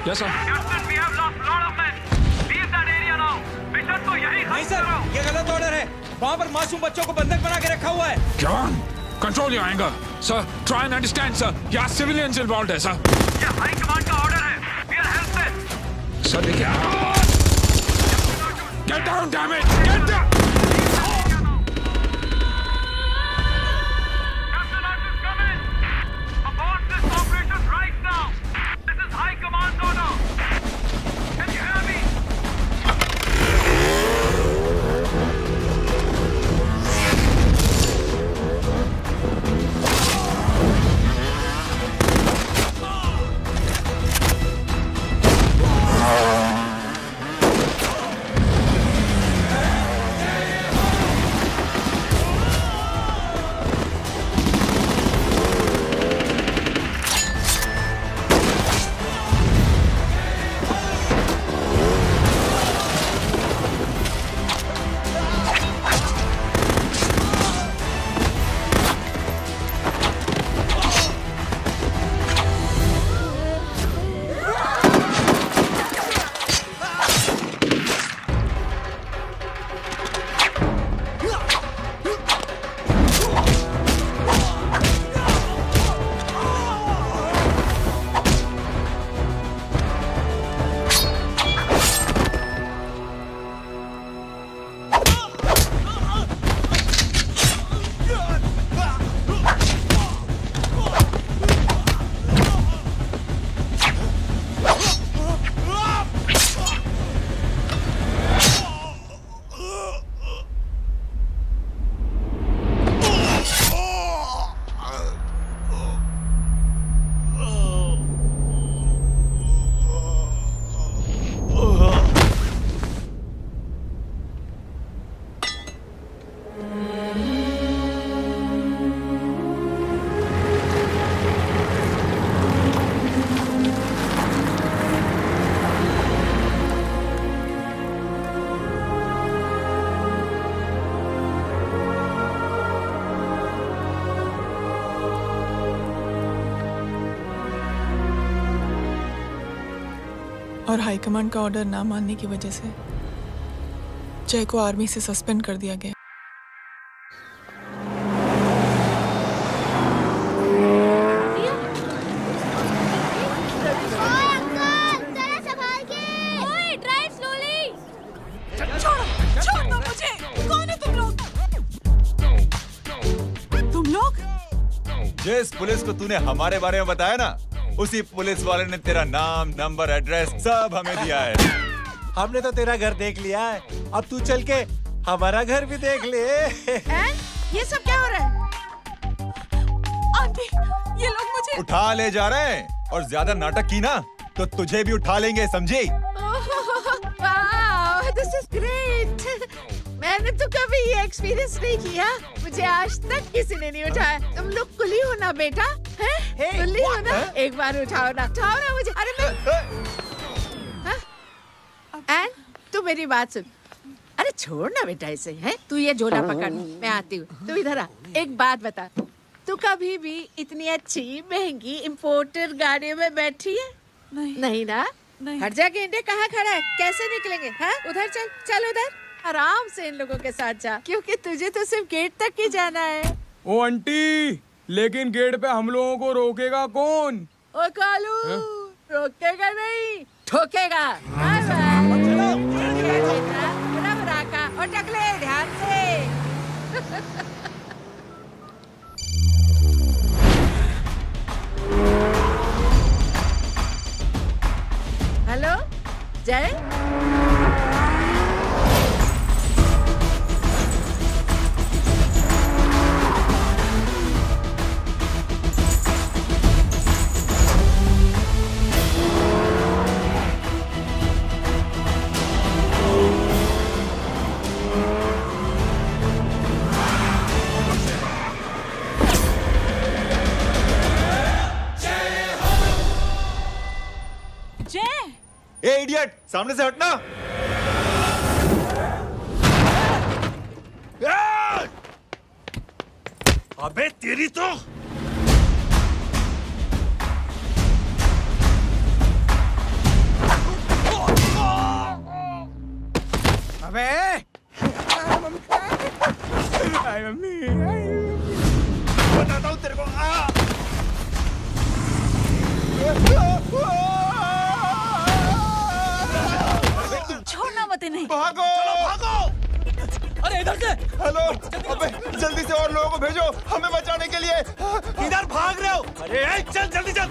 Yes, sir. Captain, we have lost lot of men. Leave that area now. Mission तो यही नहीं sir, ये गलत ऑर्डर है। वहाँ पर मासूम बच्चों को बंधक बना के रखा हुआ है। John, control your anger. Sir, try and understand, sir. यहाँ civilians involved है, sir. ये हाई कमांड का ऑर्डर है. We are helpless. Sir, देखिए. Get down, damn it! Get down! Captain Arch is coming. Abort this operation right now. This is high command order. Can you hear me? और high command का order ना मानने की वजह से जय को आर्मी से सस्पेंड कर दिया गया। जिस पुलिस को तूने हमारे बारे में बताया ना, उसी पुलिस वाले ने तेरा नाम, नंबर, एड्रेस सब हमें दिया है। हमने तो तेरा घर देख लिया है, अब तू चल के हमारा घर भी देख ले। ये सब क्या हो रहा है? आंटी, ये लोग मुझे उठा ले जा रहे हैं और ज्यादा नाटक की ना तो तुझे भी उठा लेंगे, समझी? This is great. मैंने तो कभी ये एक्सपीरियंस नहीं किया, मुझे आज तक किसी ने नहीं उठाया। तुम लोग कुली हो ना बेटा, हैं? कुली हो ना? एक बार उठाओ ना मुझे। अरे मैं एन, तू मेरी बात सुन। अरे छोड़ ना बेटा इसे, हैं? तू ये झोला पकड़, मैं आती हूँ। तू इधर आ, एक बात बता, तू कभी भी इतनी अच्छी महंगी इम्पोर्टेड गाड़ियों में बैठी है? नहीं ना? हट जा गेंडे, कहाँ खड़ा है? कैसे निकलेंगे? हाँ, उधर चल, चल उधर। आराम से इन लोगों के साथ जा, क्योंकि तुझे तो सिर्फ गेट तक ही जाना है। ओ आंटी, लेकिन गेट पे हम लोगों को रोकेगा कौन? ओ कालू, रोकेगा नहीं, ठोकेगा। और टकले ध्यान से। हेलो जय, ए इडियट, सामने से हटना। अबे तेरी तो अबे हाय मम्मी बताता हूँ तेरे को। छोड़ना मत इन्हें। भागो भागो। अरे इधर से। हेलो अबे जल्दी से और लोगों को भेजो हमें बचाने के लिए। इधर भाग रहे हो? अरे चल जल्दी चल।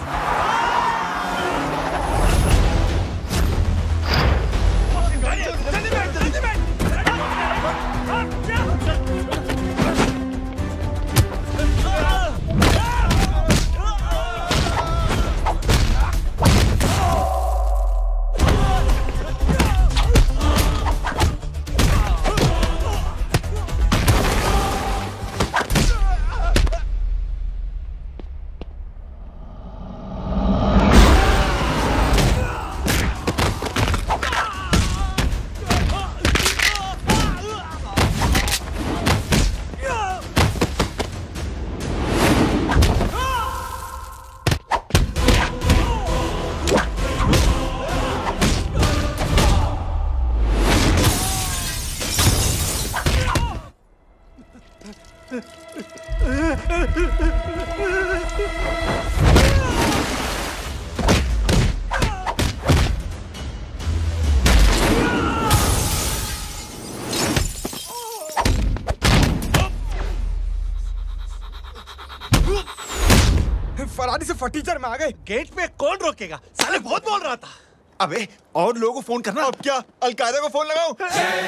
जल्दी बैठ जल्दी बैठ। फरारी से फटीचर में आ गए। गेट पे कौन रोकेगा? साले बहुत बोल रहा था। अबे और लोगों को फोन करना। अब क्या अलकायदा को फोन लगाऊं?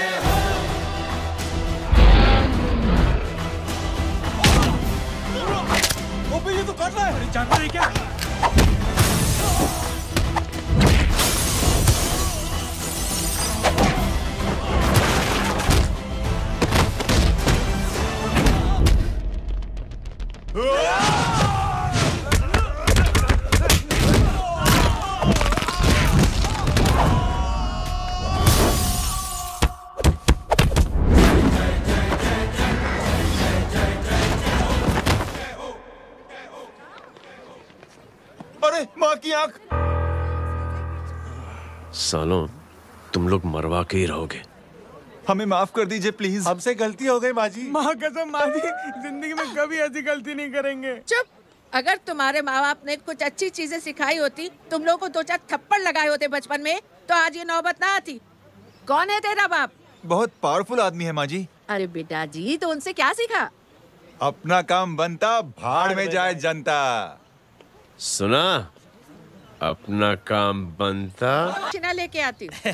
वो ये तो कर रहा है। जानता है क्या? अरे माँ की आंख। सालों तुम लोग मरवा के ही रहोगे। हमें माफ कर दीजिए प्लीज। हमसे गलती हो गई माँ जी। माँ कसम माँ जी जिंदगी में कभी ऐसी गलती नहीं करेंगे। चुप। अगर तुम्हारे माँ बाप ने कुछ अच्छी चीजें सिखाई होती, तुम लोगों को 2-4 थप्पड़ लगाए होते बचपन में, तो आज ये नौबत ना आती। कौन है तेरा बाप? बहुत पावरफुल आदमी है माँ जी। अरे बेटा जी, तो उनसे क्या सीखा? अपना काम बनता भाड़ में जाए जनता। सुना? अपना काम बनता। चिना लेके आती हूँ।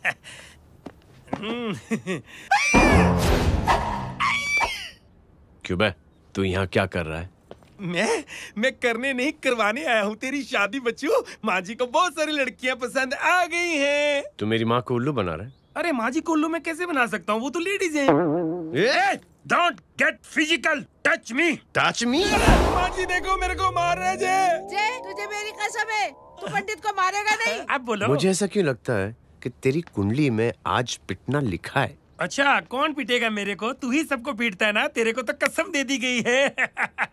क्यों बे, तू यहाँ क्या कर रहा है? मैं करने नहीं करवाने आया हूँ तेरी शादी बच्चू। माँ जी को बहुत सारी लड़कियाँ पसंद आ गई हैं। तू मेरी माँ को उल्लू बना रहा है? अरे माँ जी को उल्लू मैं कैसे बना सकता हूँ? वो तो लेडीज हैं। Don't get physical, touch me. Touch me? माँ जी देखो मेरे को मार रहे जे, तुझे मेरी कसम है, तू पंडित को मारेगा नहीं। अब बोलो। मुझे ऐसा क्यों लगता है कि तेरी कुंडली में आज पिटना लिखा है? अच्छा, कौन पीटेगा मेरे को? तू ही सबको पीटता है ना। तेरे को तो कसम दे दी गई है।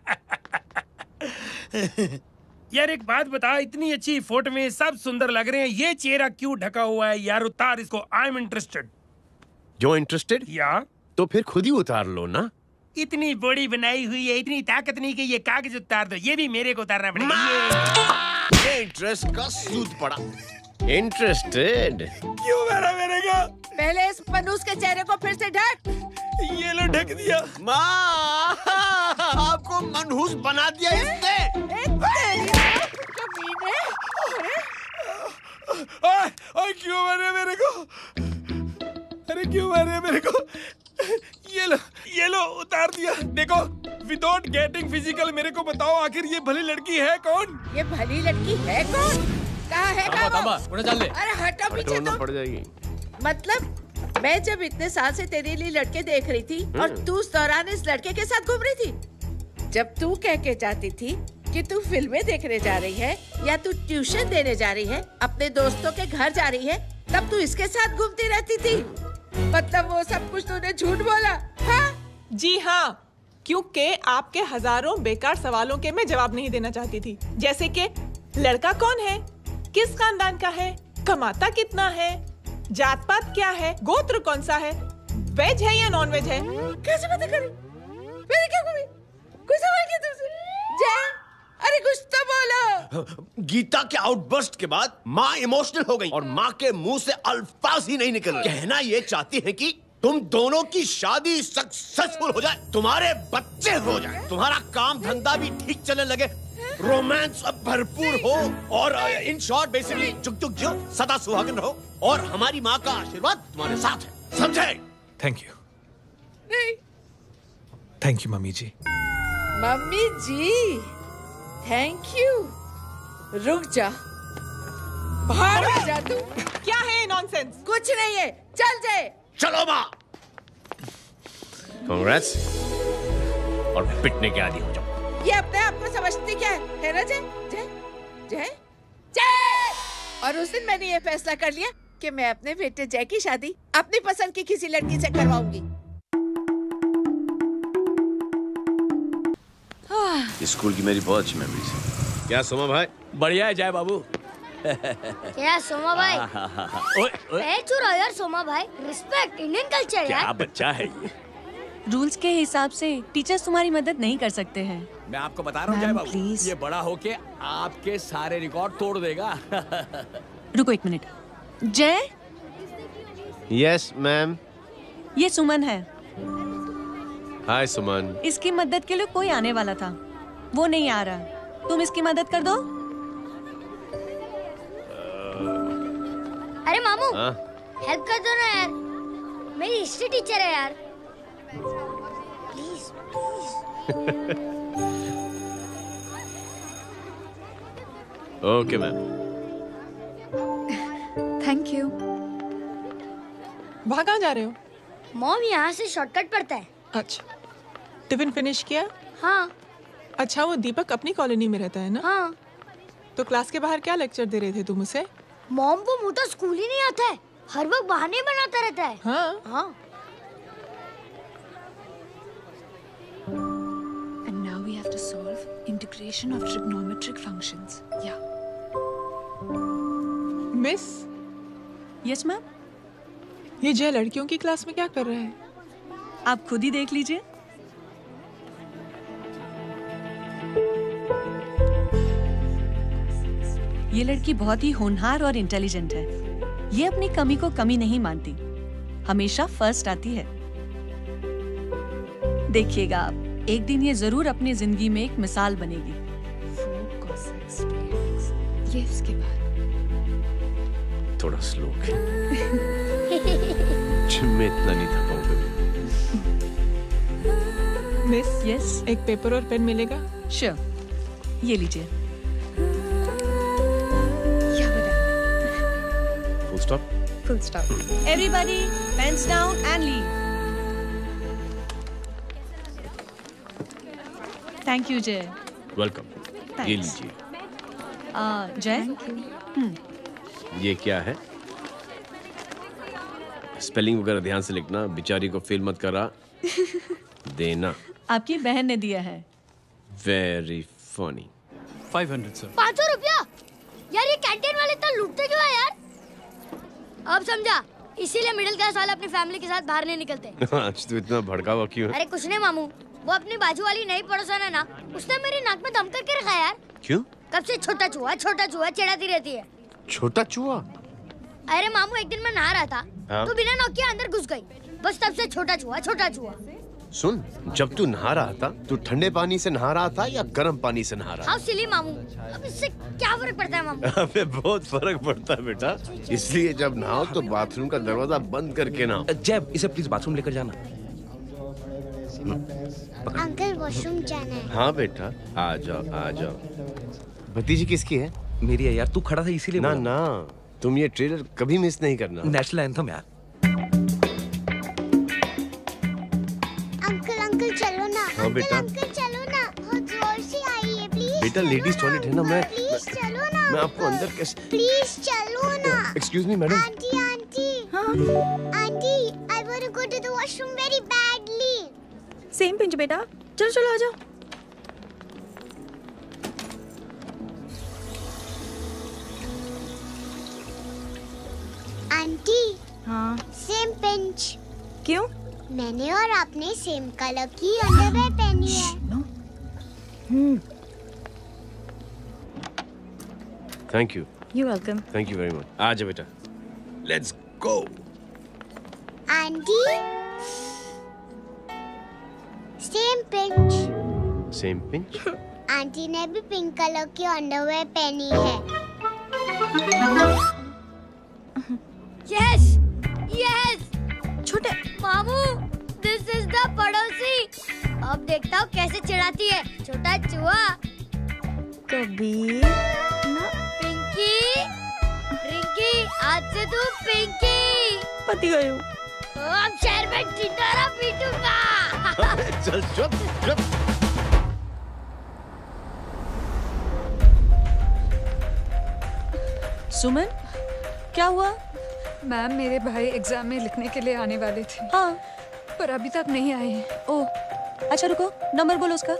यार एक बात बता, इतनी अच्छी फोटो में सब सुंदर लग रहे हैं, ये चेहरा क्यों ढका हुआ है? यार उतार इसको। I am interested. जो इंटरेस्टेड? या तो फिर खुद ही उतार लो ना। इतनी बॉडी बनाई हुई है, इतनी ताकत नहीं कि ये कागज उतार दो। ये भी मेरे को उतारना पड़ेगा। ये इंटरेस्ट का सूद पड़ा। इंटरेस्टेड? क्यों मारा मेरे को? पहले इस मनूस के चेहरे को फिर से ढक। ये लो ढक दिया। माँ, आपको मनहूस बना दिया इसने। ओए क्यों मारे मेरे को? अरे क्यों मारे मेरे को? ये लो उतार दिया। देखो, विदाउट गेटिंग फिजिकल मेरे को बताओ आखिर ये भली लड़की है कौन? ये भली लड़की है कौन? कहाँ है वो? अरे हटो पीछे तो। पड़ जाएगी। मतलब मैं जब इतने साल से तेरे लिए लड़के देख रही थी और तू उस दौरान इस लड़के के साथ घूम रही थी। जब तू कह के जाती थी कि तू फिल्में देखने जा रही है या तू ट्यूशन देने जा रही है, अपने दोस्तों के घर जा रही है, तब तू इसके साथ घूमती रहती थी। मतलब वो सब कुछ तूने झूठ बोला? हाँ? जी हाँ, क्योंकि आपके हजारों बेकार सवालों के मैं जवाब नहीं देना चाहती थी। जैसे कि लड़का कौन है, किस खानदान का है, कमाता कितना है, जात पात क्या है, गोत्र कौन सा है, वेज है या नॉन वेज है? कैसे पता करूं? मैंने क्या कोई सवाल किया तुमसे? जय, अरे कुछ तो बोलो। गीता के आउटबर्स्ट के बाद माँ इमोशनल हो गई और माँ के मुंह से अल्फाज ही नहीं निकल रहे। कहना ये चाहती है कि तुम दोनों की शादी सक्सेसफुल हो जाए, तुम्हारे बच्चे हो जाए, तुम्हारा काम धंधा भी ठीक चलने लगे, रोमांस अब भरपूर हो और इन शॉर्ट बेसिकली जुग जुग जियो, सदा सुहागन रहो और हमारी माँ का आशीर्वाद तुम्हारे साथ है, समझे? थैंक यू, नहीं, thank you mummy ji. Mummy ji, thank you. रुक जा, बाहर आ जा तू। क्या है नॉनसेंस? कुछ नहीं है, चल जाए। चलो माँ। कांग्रेस और पिटने के आदि हो जाओ। ये अपने आप को समझती क्या है ना जय? जय जय जय। और उस दिन मैंने ये फैसला कर लिया कि मैं अपने बेटे जय की शादी अपनी पसंद की किसी लड़की से करवाऊंगी। स्कूल की मेरी बहुत अच्छी मेमोरीज है। क्या सोमा भाई? बढ़िया है जय बाबू। क्या सोमा भाई? पैर रहा यार सोमा भाई, रिस्पेक्ट इंडियन कल्चर यार। क्या बच्चा है ये? रूल्स के हिसाब से टीचर्स तुम्हारी मदद नहीं कर सकते हैं। मैं आपको बता रहा हूँ जय बाबू, ये बड़ा होके आपके सारे रिकॉर्ड तोड़ देगा। रुको एक मिनट। जय, यस मैम। ये सुमन है। हाय सुमन। इसकी मदद के लिए कोई आने वाला था, वो नहीं आ रहा। तुम इसकी मदद कर दो। अरे मामू, हेल्प कर दो ना यार, मेरी हिस्ट्री टीचर है यार, please please. Okay ma'am. Thank you. वहाँ कहाँ जा रहे हो? मॉम यहाँ से शॉर्टकट पड़ता है। अच्छा, टिफिन फिनिश किया? हाँ। अच्छा, वो दीपक अपनी कॉलोनी में रहता है ना? हाँ। तो क्लास के बाहर क्या लेक्चर दे रहे थे तुम उसे? मॉम को मुंह तो स्कूल ही नहीं आता है, हर वक्त बहाने बनाता रहता है। हाँ। हाँ। And now we have to solve integration of trigonometric functions. Yeah. Miss. Yes ma'am. ये जय लड़कियों की क्लास में क्या कर रहा है? आप खुद ही देख लीजिए। ये लड़की बहुत ही होनहार और इंटेलिजेंट है। ये अपनी कमी को कमी नहीं मानती, हमेशा फर्स्ट आती है। देखिएगा आप, एक दिन ये जरूर अपनी जिंदगी में एक मिसाल बनेगी। ये इसके बाद थोड़ा स्लो मैं इतना नहीं था पाऊंगा। मिस, यस, एक पेपर और पेन मिलेगा? श्योर, ये लीजिए। Full stop. Full stop. Everybody pens down and leave. Thank you Jai. Welcome. ये लीजिए। जय, ये क्या है? स्पेलिंग वगैरह ध्यान से लिखना, बेचारी को फेल मत करा देना। आपकी बहन ने दिया है। Very funny. 500 सर। 500 रुपया? यार ये कैंटीन वाले इतना लूटते क्यों है यार? अब समझा, इसीलिए मिडिल क्लास वाले अपनी फैमिली के साथ बाहर नहीं निकलते। आज तो इतना भड़का हुआ क्यों है? अरे कुछ नहीं मामू, वो अपनी बाजू वाली नई पड़ोसन है ना, उसने मेरी नाक में दम करके रखा यार। क्यों? कब से छोटा चूहा चिढ़ाती रहती है। छोटा चूहा? अरे मामू, एक दिन मैं नहा रहा था, हाँ? तो बिना नॉक के अंदर घुस गई, बस तब से छोटा चूहा। सुन, जब तू नहा रहा था, तू ठंडे पानी से नहा रहा था या गर्म पानी से नहा रहा था? हाउ सिली मामू, अब इससे क्या फर्क पड़ता है मामू? अबे बहुत फर्क पड़ता है बेटा, इसलिए जब नहाओ तो बाथरूम का दरवाजा बंद करके नहाओ। जय, इसे प्लीज बाथरूम लेकर जाना। अंकल वॉशरूम जाना है। हाँ बेटा, आ जाओ। भतीजी किसकी है? मेरी है यार, तू खड़ा था इसीलिए। ना, तुम ये ट्रेलर कभी मिस नहीं करना। नेशनल एंथम यार। अंकल चलो ना। हाँ बेटा। अंकल चलो ना, बहुत जोर से आई है, प्लीज। बेटा लेडीज टॉयलेट है ना, प्लीज चलो ना। मैं आपको अंदर कैसे? प्लीज चलो ना। Excuse me madam. Aunty, I want to go to the washroom very badly. Same pinch बेटा, चलो आ जाओ। आंटी, हाँ। Same pinch. क्यों? मैंने और आपने सेम कलर की अंडरवेयर पहनी है। Thank you. You're welcome. Thank you very much. आ जा बेटा, let's go. Aunty, same pinch. Same pinch. Aunty ने भी पिंक कलर की अंडरवेयर पहनी है। Yes yes. छोटे मामू, दिस इज द पड़ोसी। अब देखता हूँ कैसे चिढ़ाती है छोटा चूहा। कबीर ना। पिंकी, रिंकी, आज से तू पिंकी। पति गई हूँ। अब शहर में टिटोरा पीटूंगा। चल चुप चुप। सुमन, क्या हुआ? मैम, मेरे भाई एग्जाम में लिखने के लिए आने वाले थे। हाँ, पर अभी तक नहीं आए हैं। ओह, अच्छा रुको, नंबर बोलो उसका।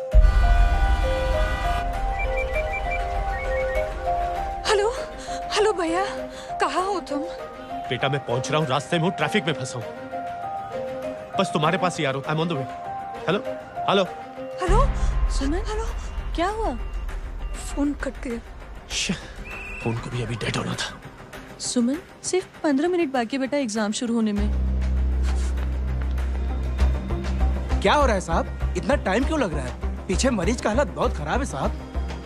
हेलो हेलो भैया, कहाँ हो तुम? बेटा मैं पहुंच रहा हूँ, रास्ते में हूँ, ट्रैफिक में फंसा हूँ। बस तुम्हारे पास ही आ रहा हूँ। I am on the way. Hello hello hello Suman, hello, क्या हुआ? फोन कट गया। फोन को भी अभी डेड होना था। सुमन, सिर्फ 15 मिनट बाकी है बेटा एग्जाम शुरू होने में। क्या हो रहा है साहब? इतना टाइम क्यों लग रहा है? पीछे मरीज का हालत बहुत खराब है साहब।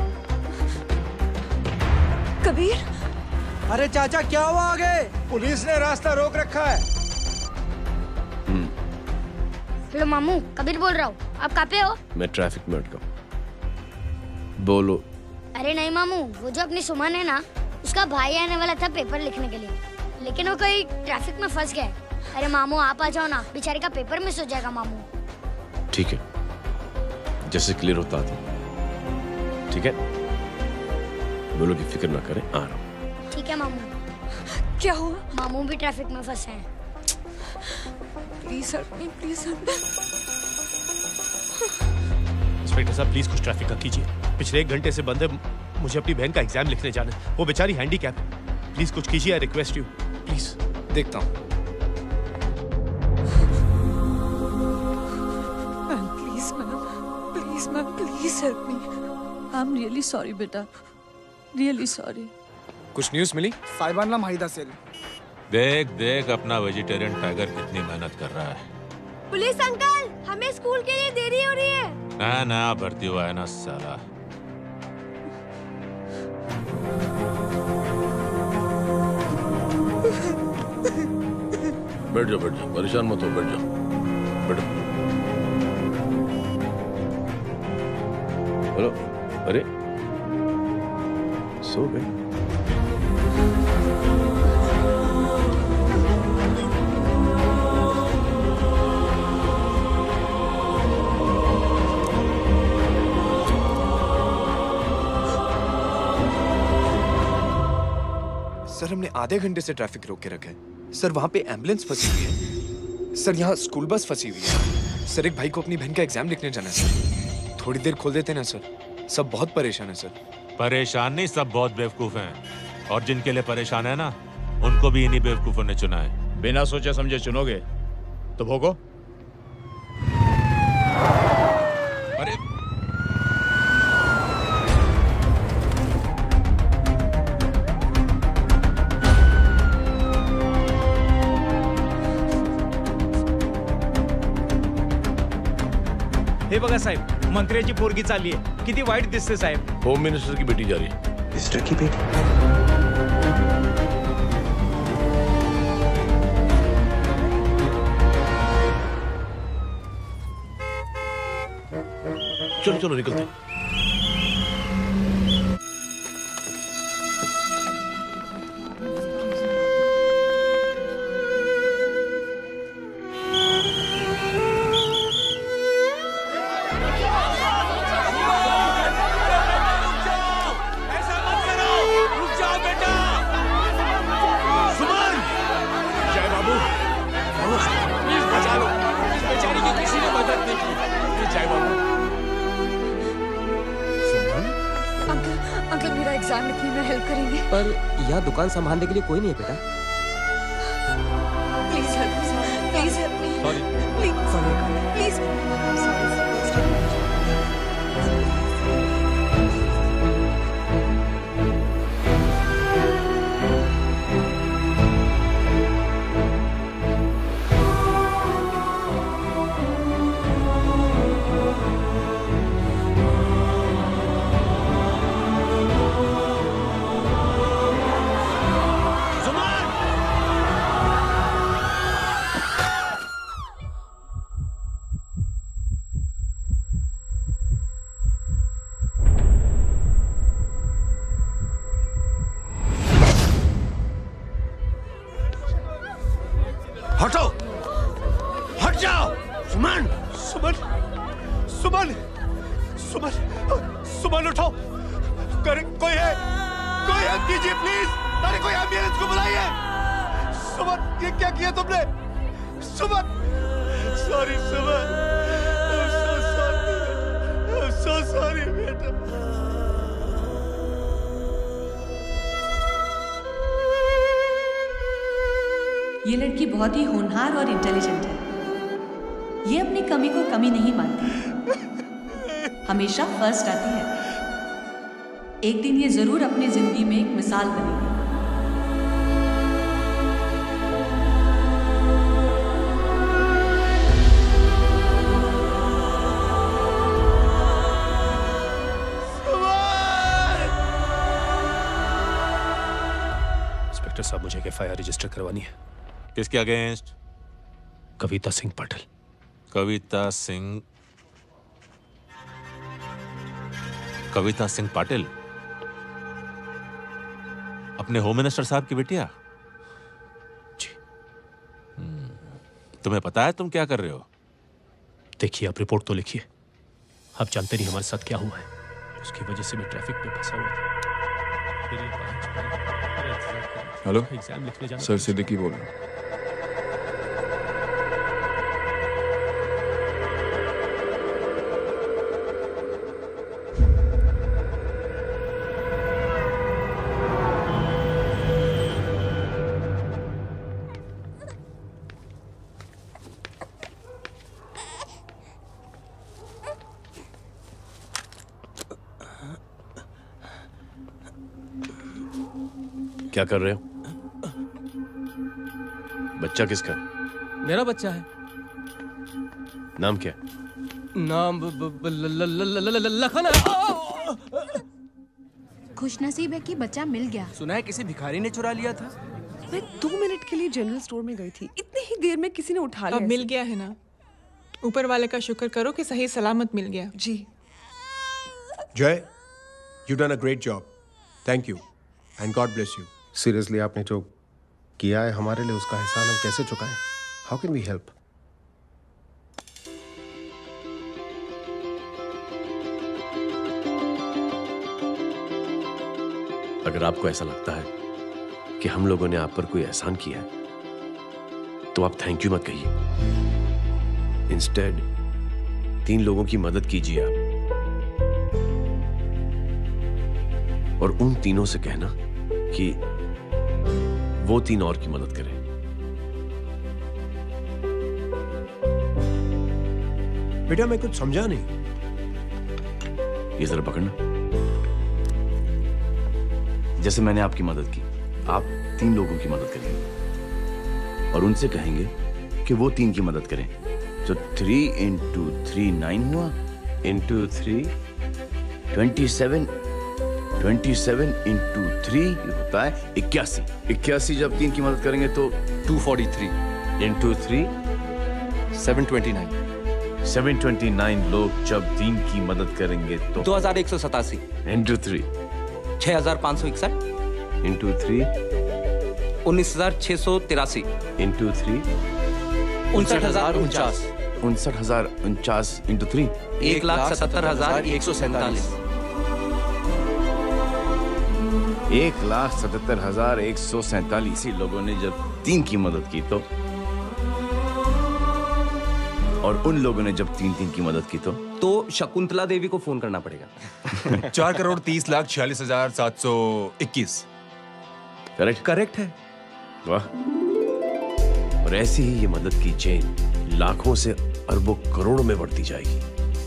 कबीर, अरे चाचा क्या हुआ आगे? पुलिस ने रास्ता रोक रखा है। हेलो मामू, कबीर बोल रहा हूँ। आप कहाँ पे हो? मैं ट्रैफिक में अटका हूँ। बोलो। अरे नहीं मामू, वो जो अपनी सुमन है ना, उसका भाई आने वाला था पेपर लिखने के लिए, लेकिन वो कहीं ट्रैफिक में फंस गया। अरे मामू आप आ जाओ ना, बेचारे का पेपर मिस हो जाएगा मामू। ठीक है, जैसे क्लियर होता था। ठीक है, बोलो की फिक्र ना करें, आ रहा हूँ। ठीक है मामू। क्या हुआ? मामू भी ट्रैफिक में फंसे हैं। Please help me, please help me. Inspector साहब प्लीज कुछ ट्रैफिक का कीजिए। पिछले 1 घंटे से बंद है, मुझे अपनी बहन का एग्जाम लिखने जाना है। वो बेचारी हैंडीकैप है। प्लीज कुछ कीजिए, आई रिक्वेस्ट यू प्लीज। देखता हूँ। Please ma'am, please help me. I am really sorry बेटा, रियली सॉरी। कुछ न्यूज़ मिली? साहिबाना माहिदा सेल। देख देख अपना वेजिटेरियन टाइगर कितनी मेहनत कर रहा है। पुलिस अंकल, हमें स्कूल के लिए देरी हो रही है। नया भर्ती हुआ है ना साला। बैठ जाओ, परेशान मत हो, बैठ जाओ, बैठो। हेलो, अरे सो गए? सर हमने आधे घंटे से ट्रैफिक रोक के रखा है। सर वहाँ पे एम्बुलेंस फंसी हुई है। सर यहाँ स्कूल बस फंसी हुई है। सर एक भाई को अपनी बहन का एग्जाम लिखने जाना है सर। थोड़ी देर खोल देते ना सर। सब बहुत परेशान है सर। परेशान नहीं, सब बहुत बेवकूफ हैं। और जिनके लिए परेशान है ना, उनको भी इन्हीं बेवकूफों ने चुना है। बिना सोचे समझे चुनोगे तो भोगो। अरे हे बघा साहेब, मंत्र्याची पोरगी चालली आहे। किती वाईट दिसते साहेब। होम मिनिस्टर की बेटी जा रही है। मिनिस्टर की बेटी? चलो चलो निकलते हैं। अंकल मेरा एग्जाम लिखने में हेल्प करेंगे? पर यहाँ दुकान संभालने के लिए कोई नहीं है बेटा। प्लीज हटो, हट जाओ। सुमन, सुमन, सुमन, सुमन, सुमन उठो। कोई है, कोई हेल्प कीजिए प्लीज। अरे कोई एम्बुलेंस को बुलाइए। सुमन, ये क्या किया तुमने? Suman, sorry Suman, I'm so sorry, I'm so sorry बेटा। ये लड़की बहुत ही होनहार और इंटेलिजेंट है। ये अपनी कमी को कमी नहीं मानती, हमेशा फर्स्ट आती है। एक दिन ये जरूर अपनी जिंदगी में एक मिसाल बनेगी। इंस्पेक्टर साहब, मुझे एक एफआईआर रजिस्टर करवानी है। किसके अगेंस्ट? कविता सिंह पाटिल। कविता सिंह, कविता सिंह पाटिल अपने होम मिनिस्टर साहब की बेटिया? जी। तुम्हें पता है तुम क्या कर रहे हो? देखिए, आप रिपोर्ट तो लिखिए। आप जानते नहीं हमारे साथ क्या हुआ है। उसकी वजह से मैं ट्रैफिक में फंसा हुआ था। हेलो एग्जाम लिखने जाना। सर सिद्दीकी बोल रहा हूँ। क्या कर रहे हो? बच्चा किसका? मेरा बच्चा है। नाम क्या? नाम लखन है। खुशनसीब है कि बच्चा मिल गया। सुना है किसी भिखारी ने चुरा लिया था। मैं 2 मिनट के लिए जनरल स्टोर में गई थी, इतनी ही देर में किसी ने उठा लिया। अब मिल गया है ना। ऊपर वाले का शुक्र करो कि सही सलामत मिल गया। जी। Jai, you done a great job. Thank you and God bless you. Seriously आपने जो किया है हमारे लिए, उसका एहसान हम कैसे चुकाएं? How can we help? अगर आपको ऐसा लगता है कि हम लोगों ने आप पर कोई एहसान किया है, तो आप थैंक यू मत कहिए। इंस्टेड 3 लोगों की मदद कीजिए आप, और उन तीनों से कहना कि वो 3 और की मदद करें। बेटा मैं कुछ समझा नहीं। ये जरा पकड़ना। जैसे मैंने आपकी मदद की, आप 3 लोगों की मदद करेंगे और उनसे कहेंगे कि वो 3 की मदद करें। तो 3 into 3 9 हुआ, into 3 27, 27 into 3 होता है 81। 81 जब 3 की मदद करेंगे तो 243 into 3 729। 729 लोग जब 3 की मदद करेंगे तो 2187 into 3 6561 into 3 19683 into 3 59049 59049 into 3 1,77,147 1,77,147 लोगों ने जब 3 की मदद की तो, और उन लोगों ने जब 3 की मदद की तो शकुंतला देवी को फोन करना पड़ेगा। 4,30,46,721। करेक्ट है। वाह। और ऐसी ही ये मदद की चेन लाखों से अरबों करोड़ों में बढ़ती जाएगी।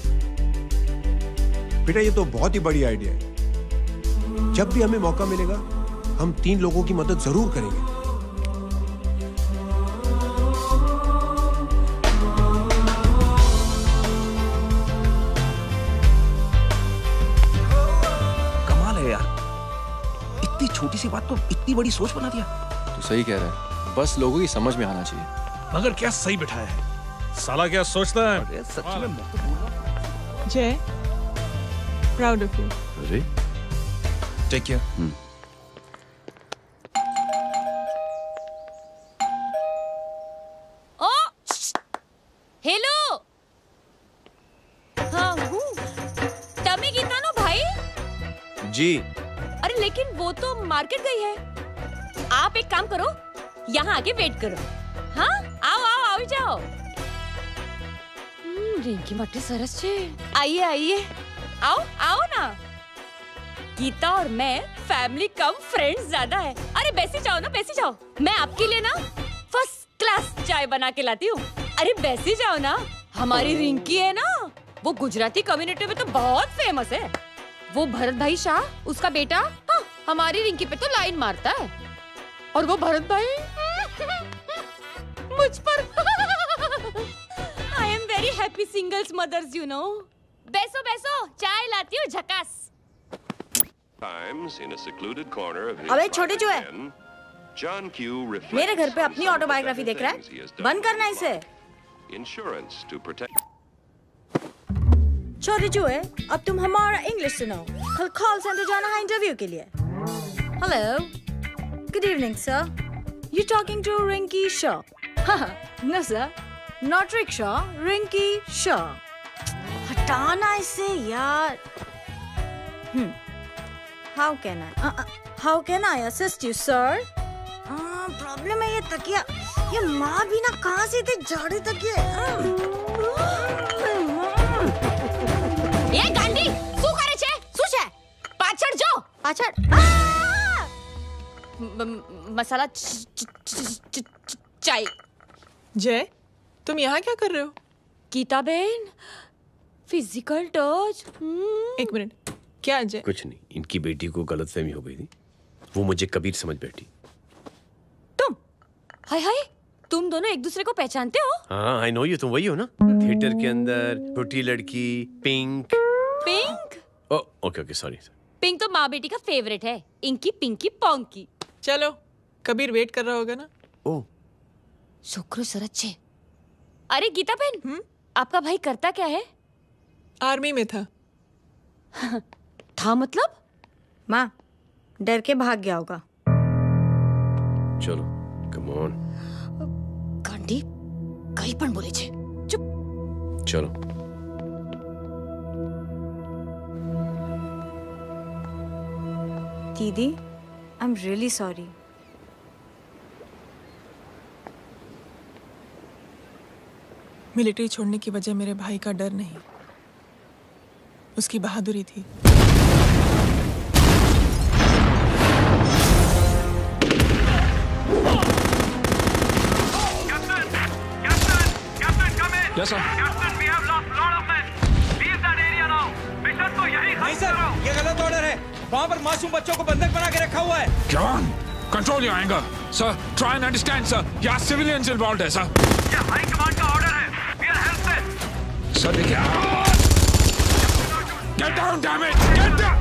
बेटा ये तो बहुत ही बड़ी आइडिया है। जब भी हमें मौका मिलेगा हम 3 लोगों की मदद जरूर करेंगे। कमाल है यार, इतनी छोटी सी बात को इतनी बड़ी सोच बना दिया। तू सही कह रहा है, बस लोगों की समझ में आना चाहिए। मगर क्या सही बिठाया है, साला क्या सोचता है। अरे सच में मैं तो बोल रहा हूं। Jai, proud of you. अरे टेक केयर। ओ हेलो, हाँ हूँ तमी गीता नो भाई जी। अरे लेकिन वो तो मार्केट गई है। आप एक काम करो, यहाँ आके वेट करो। हाँ आओ आओ आओ जाओ। रिंकी मट्टी सरस छे। आइए आइए, आओ आओ ना। गीता और मैं फैमिली कम फ्रेंड्स ज्यादा है। अरे बैसी जाओ ना, बैसी जाओ। मैं आपके लिए ना फर्स्ट क्लास चाय बना के लाती हूँ। अरे बैसी जाओ ना। हमारी रिंकी है ना, वो गुजराती कम्युनिटी में तो बहुत फेमस है। वो भरत भाई शाह, उसका बेटा, हाँ, हमारी रिंकी पे तो लाइन मारता है। और वो भरत भाई मुझ पर I am very happy singles mothers you know. बैसो बैसो, चाय लाती हूँ झकास। अबे छोटे जो है, मेरे घर पे अपनी ऑटोबायोग्राफी देख रहा है, बंद करना इसे। छोटे जो है, अब तुम हमारा इंग्लिश सुनो। कल कॉल सेंटर जाना है इंटरव्यू के लिए। Hello, good evening sir, you talking to Rinki Shaw? No sir, not rickshaw, Rinki Shaw. हटाना इसे यार। How can I assist you, sir? Problem है ये तकिया, ये माँ भी ना कहाँ से इतने जाड़े तकिए। ये गांडी, શું કરે છે? શું છે? પાછળ જો, પાછળ। मसाला चाय। जय, तुम यहाँ क्या कर रहे हो? गीता बहन, फिजिकल टच। एक मिनट, क्या जय? कुछ नहीं, इनकी बेटी को गलतफहमी हो गई थी, वो मुझे कबीर समझ बैठी। तुम हाय हाय, तुम दोनों एक दूसरे को पहचानते हो? हाँ आई नो यू, तुम वही हो ना थिएटर के अंदर छोटी लड़की pink. Pink? Okay okay sorry. Pink तो माँ बेटी का फेवरेट है, इंकी पिंकी पोंकी। चलो, कबीर वेट कर रहा होगा ना। ओ शुक्र सरच्चे। अरे गीता बहन, आपका भाई करता क्या है? आर्मी में था। था मतलब? माँ डर के भाग गया होगा। चलो कम ऑन। गांडी कहीं पण बोले छे, चुप। चलो दीदी, I am really sorry. Military छोड़ने की वजह मेरे भाई का डर नहीं, उसकी बहादुरी थी। Yes, sir. Captain, we have lost lot of men. Leave that area now. Mission तो यही खत्म करो। नहीं सर, ये गलत ऑर्डर है। वहाँ पर मासूम बच्चों को बंधक बना के रखा हुआ है। John, control your anger. Sir, try and understand, sir. यहाँ civilians involved है, sir. ये हाई कमांड का ऑर्डर है। We are helpless. Sir, देखिए। Get down, damn it! Get down!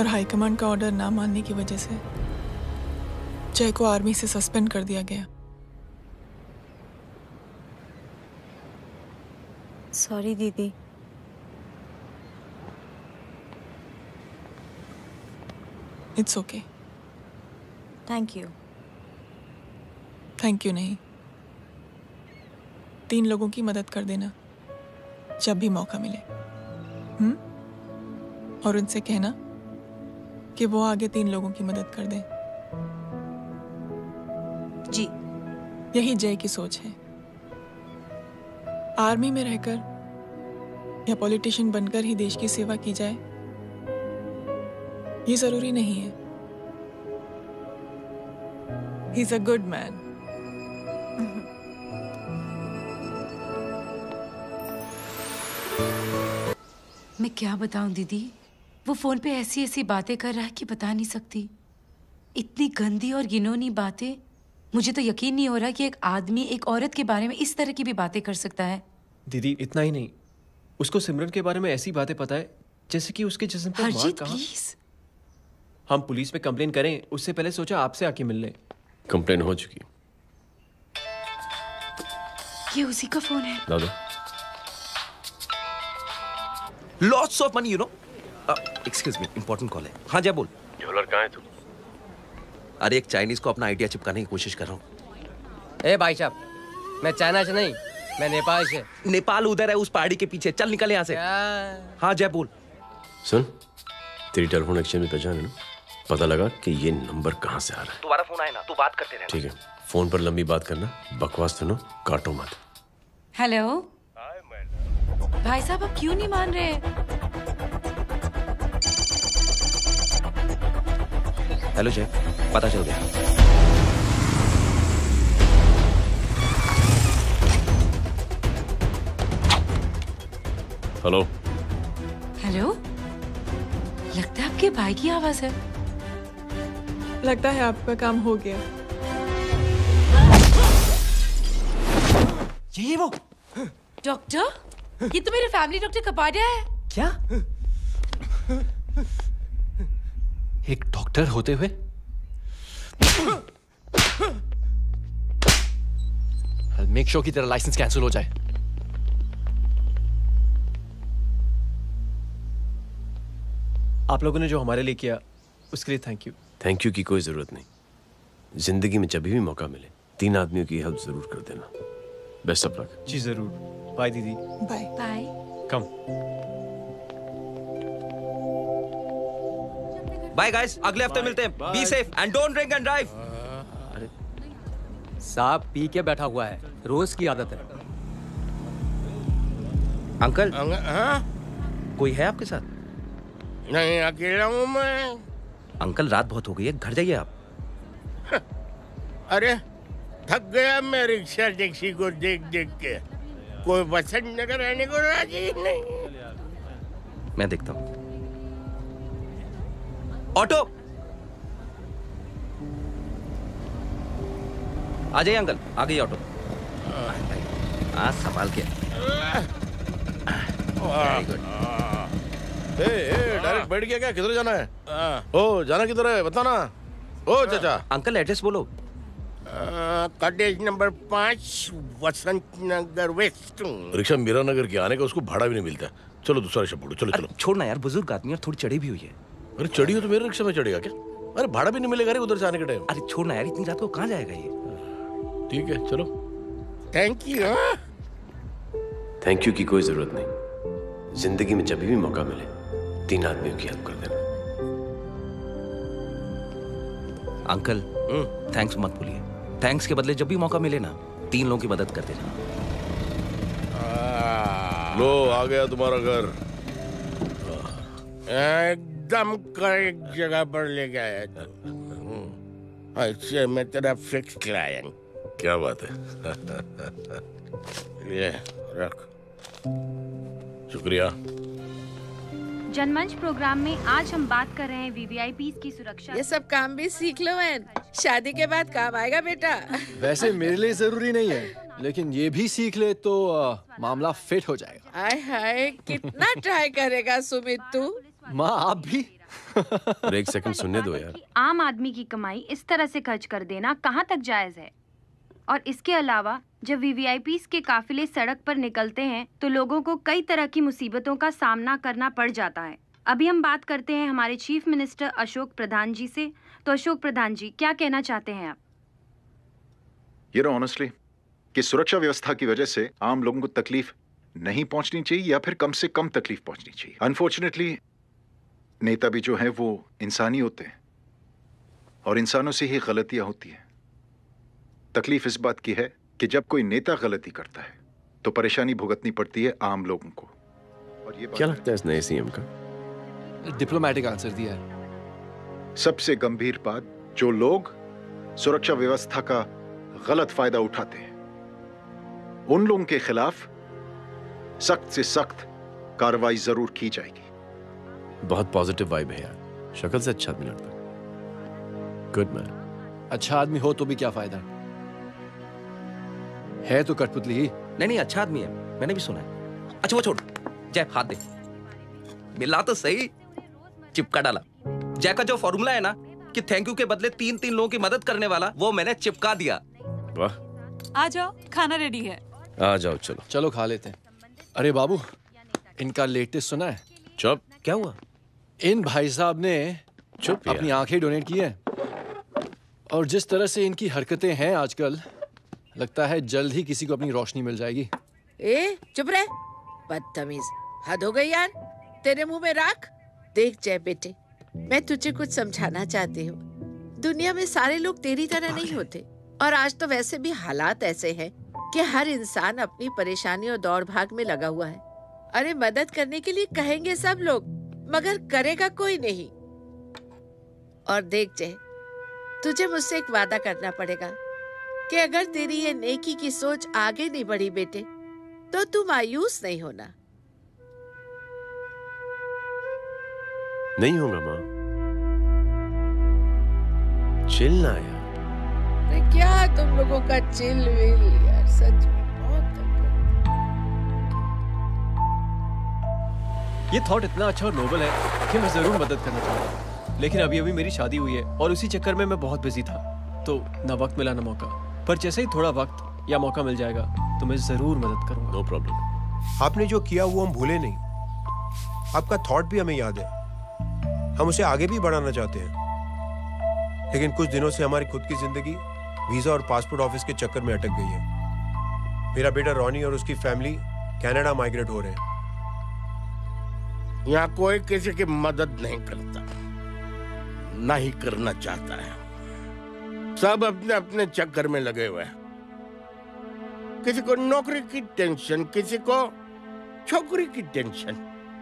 और हाईकमांड का ऑर्डर ना मानने की वजह से जय को आर्मी से सस्पेंड कर दिया गया। सॉरी दीदी। It's okay. Thank you. Thank you नहीं, 3 लोगों की मदद कर देना जब भी मौका मिले। और उनसे कहना कि वो आगे 3 लोगों की मदद कर दें। जी। यही जय की सोच है। आर्मी में रहकर या पॉलिटिशियन बनकर ही देश की सेवा की जाए, ये जरूरी नहीं है। He is a good man. मैं क्या बताऊं दीदी, वो फोन पे ऐसी ऐसी बातें कर रहा है कि बता नहीं सकती। इतनी गंदी और घिनौनी बातें। मुझे तो यकीन नहीं हो रहा कि एक आदमी एक औरत के बारे में इस तरह की भी बातें कर सकता है। दीदी इतना ही नहीं, उसको सिमरन के बारे में ऐसी बातें पता है जैसे कि उसके जिस्म पर मार कहाँ। प्लीज। हम पुलिस में कंप्लेन करें उससे पहले सोचा आपसे आके मिल लें। कंप्लेन हो चुकी। ये उसी का फोन है। दादा Lots of money, you know. Excuse me, important call है। हाँ जय बोल। ज्वेलर कहाँ है तू? अरे एक चाइनीज को अपना आइडिया चिपकाने की कोशिश कर रहा हूँ। ए भाई साहब, मैं चाइना से नहीं, मैं नेपाल से। नेपाल उधर है उस पहाड़ी के पीछे, चल निकल यहाँ से। हाँ जय बोल। सुन, तेरी टेलीफोन एक्सचेंज में पहचान है ना? पता लगा कि ये नंबर कहाँ से आ रहा है। दोबारा फोन आए ना तू बात करते रहना। ठीक है, फोन पर लंबी बात करना, बकवास सुनो, काटो मत। हेलो भाई साहब, आप क्यों नहीं मान रहे? हेलो जय, पता चल गया। हेलो हेलो, लगता है आपके भाई की आवाज है। लगता है आपका काम हो गया। ये वो डॉक्टर, ये तो मेरे फैमिली डॉक्टर कपाडिया है। क्या? एक डॉक्टर होते हुए? मेक श्योर कि तेरा लाइसेंस कैंसिल हो जाए। आप लोगों ने जो हमारे लिए किया उसके लिए थैंक यू। थैंक यू की कोई जरूरत नहीं। जिंदगी में जब भी मौका मिले 3 आदमियों की हेल्प जरूर कर देना। Best of luck. जी जरूर। बाय दीदी। Bye bye. कम। बाय गाइस, अगले हफ्ते मिलते हैं। Be safe and don't drink and drive. साहब पी के बैठा हुआ है, रोज की आदत है। अंकल हाँ? कोई है आपके साथ? नहीं, अकेला हूँ मैं। अंकल रात बहुत हो गई है, घर जाइए आप। अरे थक गया मैं रिक्शा टैक्सी को देख देख के। कोई वसंत नगर रहने को राजी नहीं। मैं देखता हूँ। ऑटो आ जाइए अंकल, आ गई ऑटो। आज संभाल के। Very good. डायरेक्ट बैठ गया क्या? किधर जाना है? ओ जाना किधर है बताना। ओ चाचा। अंकल एड्रेस बोलो। Cottage number 5 Vasant Nagar west. Rickshaw Mira Nagar के आने का उसको भाड़ा भी नहीं मिलता। चलो दूसरा रिक्शा पकड़ो। चलो चलो। छोड़ना यार, बुजुर्ग आदमी और थोड़ी चढ़ी भी हुई है। अरे चढ़ी हो तो मेरे रिक्शा में चढ़ेगा क्या? अरे भाड़ा भी नहीं मिलेगा रे उधर से आने के टाइम। अरे छोड़ना यार, इतनी रात को कहाँ जाएगा ये? ठीक है चलो। Thank you. थैंक यू की कोई जरूरत नहीं। जिंदगी में जब भी मौका मिले 3 आदमियों की हेल्प कर देना। अंकल थैंक्स मत भूलिए। थैंक्स के बदले जब भी मौका मिले ना 3 लोगों की मदद कर देना। लो आ गया तुम्हारा घर। एकदम करेक्ट जगह पर ले गया। अच्छा मैं तेरा फिक्स क्लाइंट। क्या बात है। ये रख। शुक्रिया। जनमंच प्रोग्राम में आज हम बात कर रहे हैं वीवीआईपीज़ की सुरक्षा। ये सब काम भी सीख लो मैन, शादी के बाद काम आएगा बेटा। वैसे मेरे लिए जरूरी नहीं है, लेकिन ये भी सीख ले तो मामला फिट हो जाएगा। हाय हाय, कितना ट्राई करेगा सुमित तू? माँ आप भी। और एक सेकंड सुनने दो यार। आम आदमी की कमाई इस तरह से खर्च कर देना कहाँ तक जायज है? और इसके अलावा जब वीवीआईपीज़ के काफिले सड़क पर निकलते हैं तो लोगों को कई तरह की मुसीबतों का सामना करना पड़ जाता है। अभी हम बात करते हैं हमारे चीफ मिनिस्टर अशोक प्रधान जी से। तो अशोक प्रधान जी, क्या कहना चाहते हैं आप? ऑनेस्टली कि सुरक्षा व्यवस्था की वजह से आम लोगों को तकलीफ नहीं पहुंचनी चाहिए या फिर कम से कम तकलीफ पहुंचनी चाहिए। अनफॉर्चुनेटली नेता भी जो है वो इंसानी होते हैं और इंसानों से ही गलतियां होती हैं। तकलीफ इस बात की है कि जब कोई नेता गलती करता है तो परेशानी भुगतनी पड़ती है आम लोगों को। और ये क्या लगता है इस नए सीएम का? डिप्लोमेटिक आंसर दिया है। सबसे गंभीर बात, जो लोग सुरक्षा व्यवस्था का गलत फायदा उठाते हैं उन लोगों के खिलाफ सख्त से सख्त कार्रवाई जरूर की जाएगी। बहुत पॉजिटिव वाइब है यार, शक्ल से अच्छा आदमी लगता है। Good man. अच्छा आदमी हो तो भी क्या फायदा है तो कठपुतली ही। नहीं, अच्छा आदमी है, मैंने भी सुना है। अच्छा वो छोड़, जय हाथ दे। मिला तो सही, चिपका डाला। जय का जो फॉर्मूला है ना कि थैंक यू के बदले 3-3 लोगों की मदद करने वाला, वो मैंने चिपका दिया। वाह। आ जाओ, खाना रेडी है। आ जाओ, चलो चलो खा लेते हैं। अरे बाबू, इनका लेटेस्ट सुना है? चुप। क्या हुआ? इन भाई साहब ने चुप अपनी आंखें डोनेट की है और जिस तरह से इनकी हरकतें हैं आजकल, लगता है जल्द ही किसी को अपनी रोशनी मिल जाएगी। चुप रहे, बदतमीज। हद हो गई यार, तेरे मुंह में राख। देख जय बेटे, मैं तुझे कुछ समझाना चाहती हूँ। दुनिया में सारे लोग तेरी तरह नहीं होते और आज तो वैसे भी हालात ऐसे हैं कि हर इंसान अपनी परेशानी और दौड़ भाग में लगा हुआ है। अरे मदद करने के लिए कहेंगे सब लोग, मगर करेगा कोई नहीं। और देख जय, तुझे मुझसे एक वादा करना पड़ेगा कि अगर तेरी ये नेकी की सोच आगे नहीं बढ़ी बेटे, तो तू मायूस नहीं होना। नहीं होगा माँ, चिल ना यार। क्या तुम लोगों का चिल विल यार, सच में बहुत ये थॉट इतना अच्छा और नोबल है कि मैं जरूर मदद करना चाहूंगा, लेकिन अभी अभी मेरी शादी हुई है और उसी चक्कर में मैं बहुत बिजी था, तो ना वक्त मिला ना मौका। पर जैसे ही थोड़ा वक्त या मौका मिल जाएगा तो मैं जरूर मदद करूंगा। No problem. आपने जो किया वो हम भूले नहीं, आपका थॉट भी हमें याद है, हम उसे आगे भी बढ़ाना चाहते हैं। लेकिन कुछ दिनों से हमारी खुद की जिंदगी वीजा और पासपोर्ट ऑफिस के चक्कर में अटक गई है। मेरा बेटा रॉनी और उसकी फैमिली कनाडा माइग्रेट हो रहे हैं। यहाँ कोई किसी की मदद नहीं करता, ना ही करना चाहता है। सब अपने अपने चक्कर में लगे हुए हैं। किसी को नौकरी की टेंशन, किसी को छोकरी की टेंशन।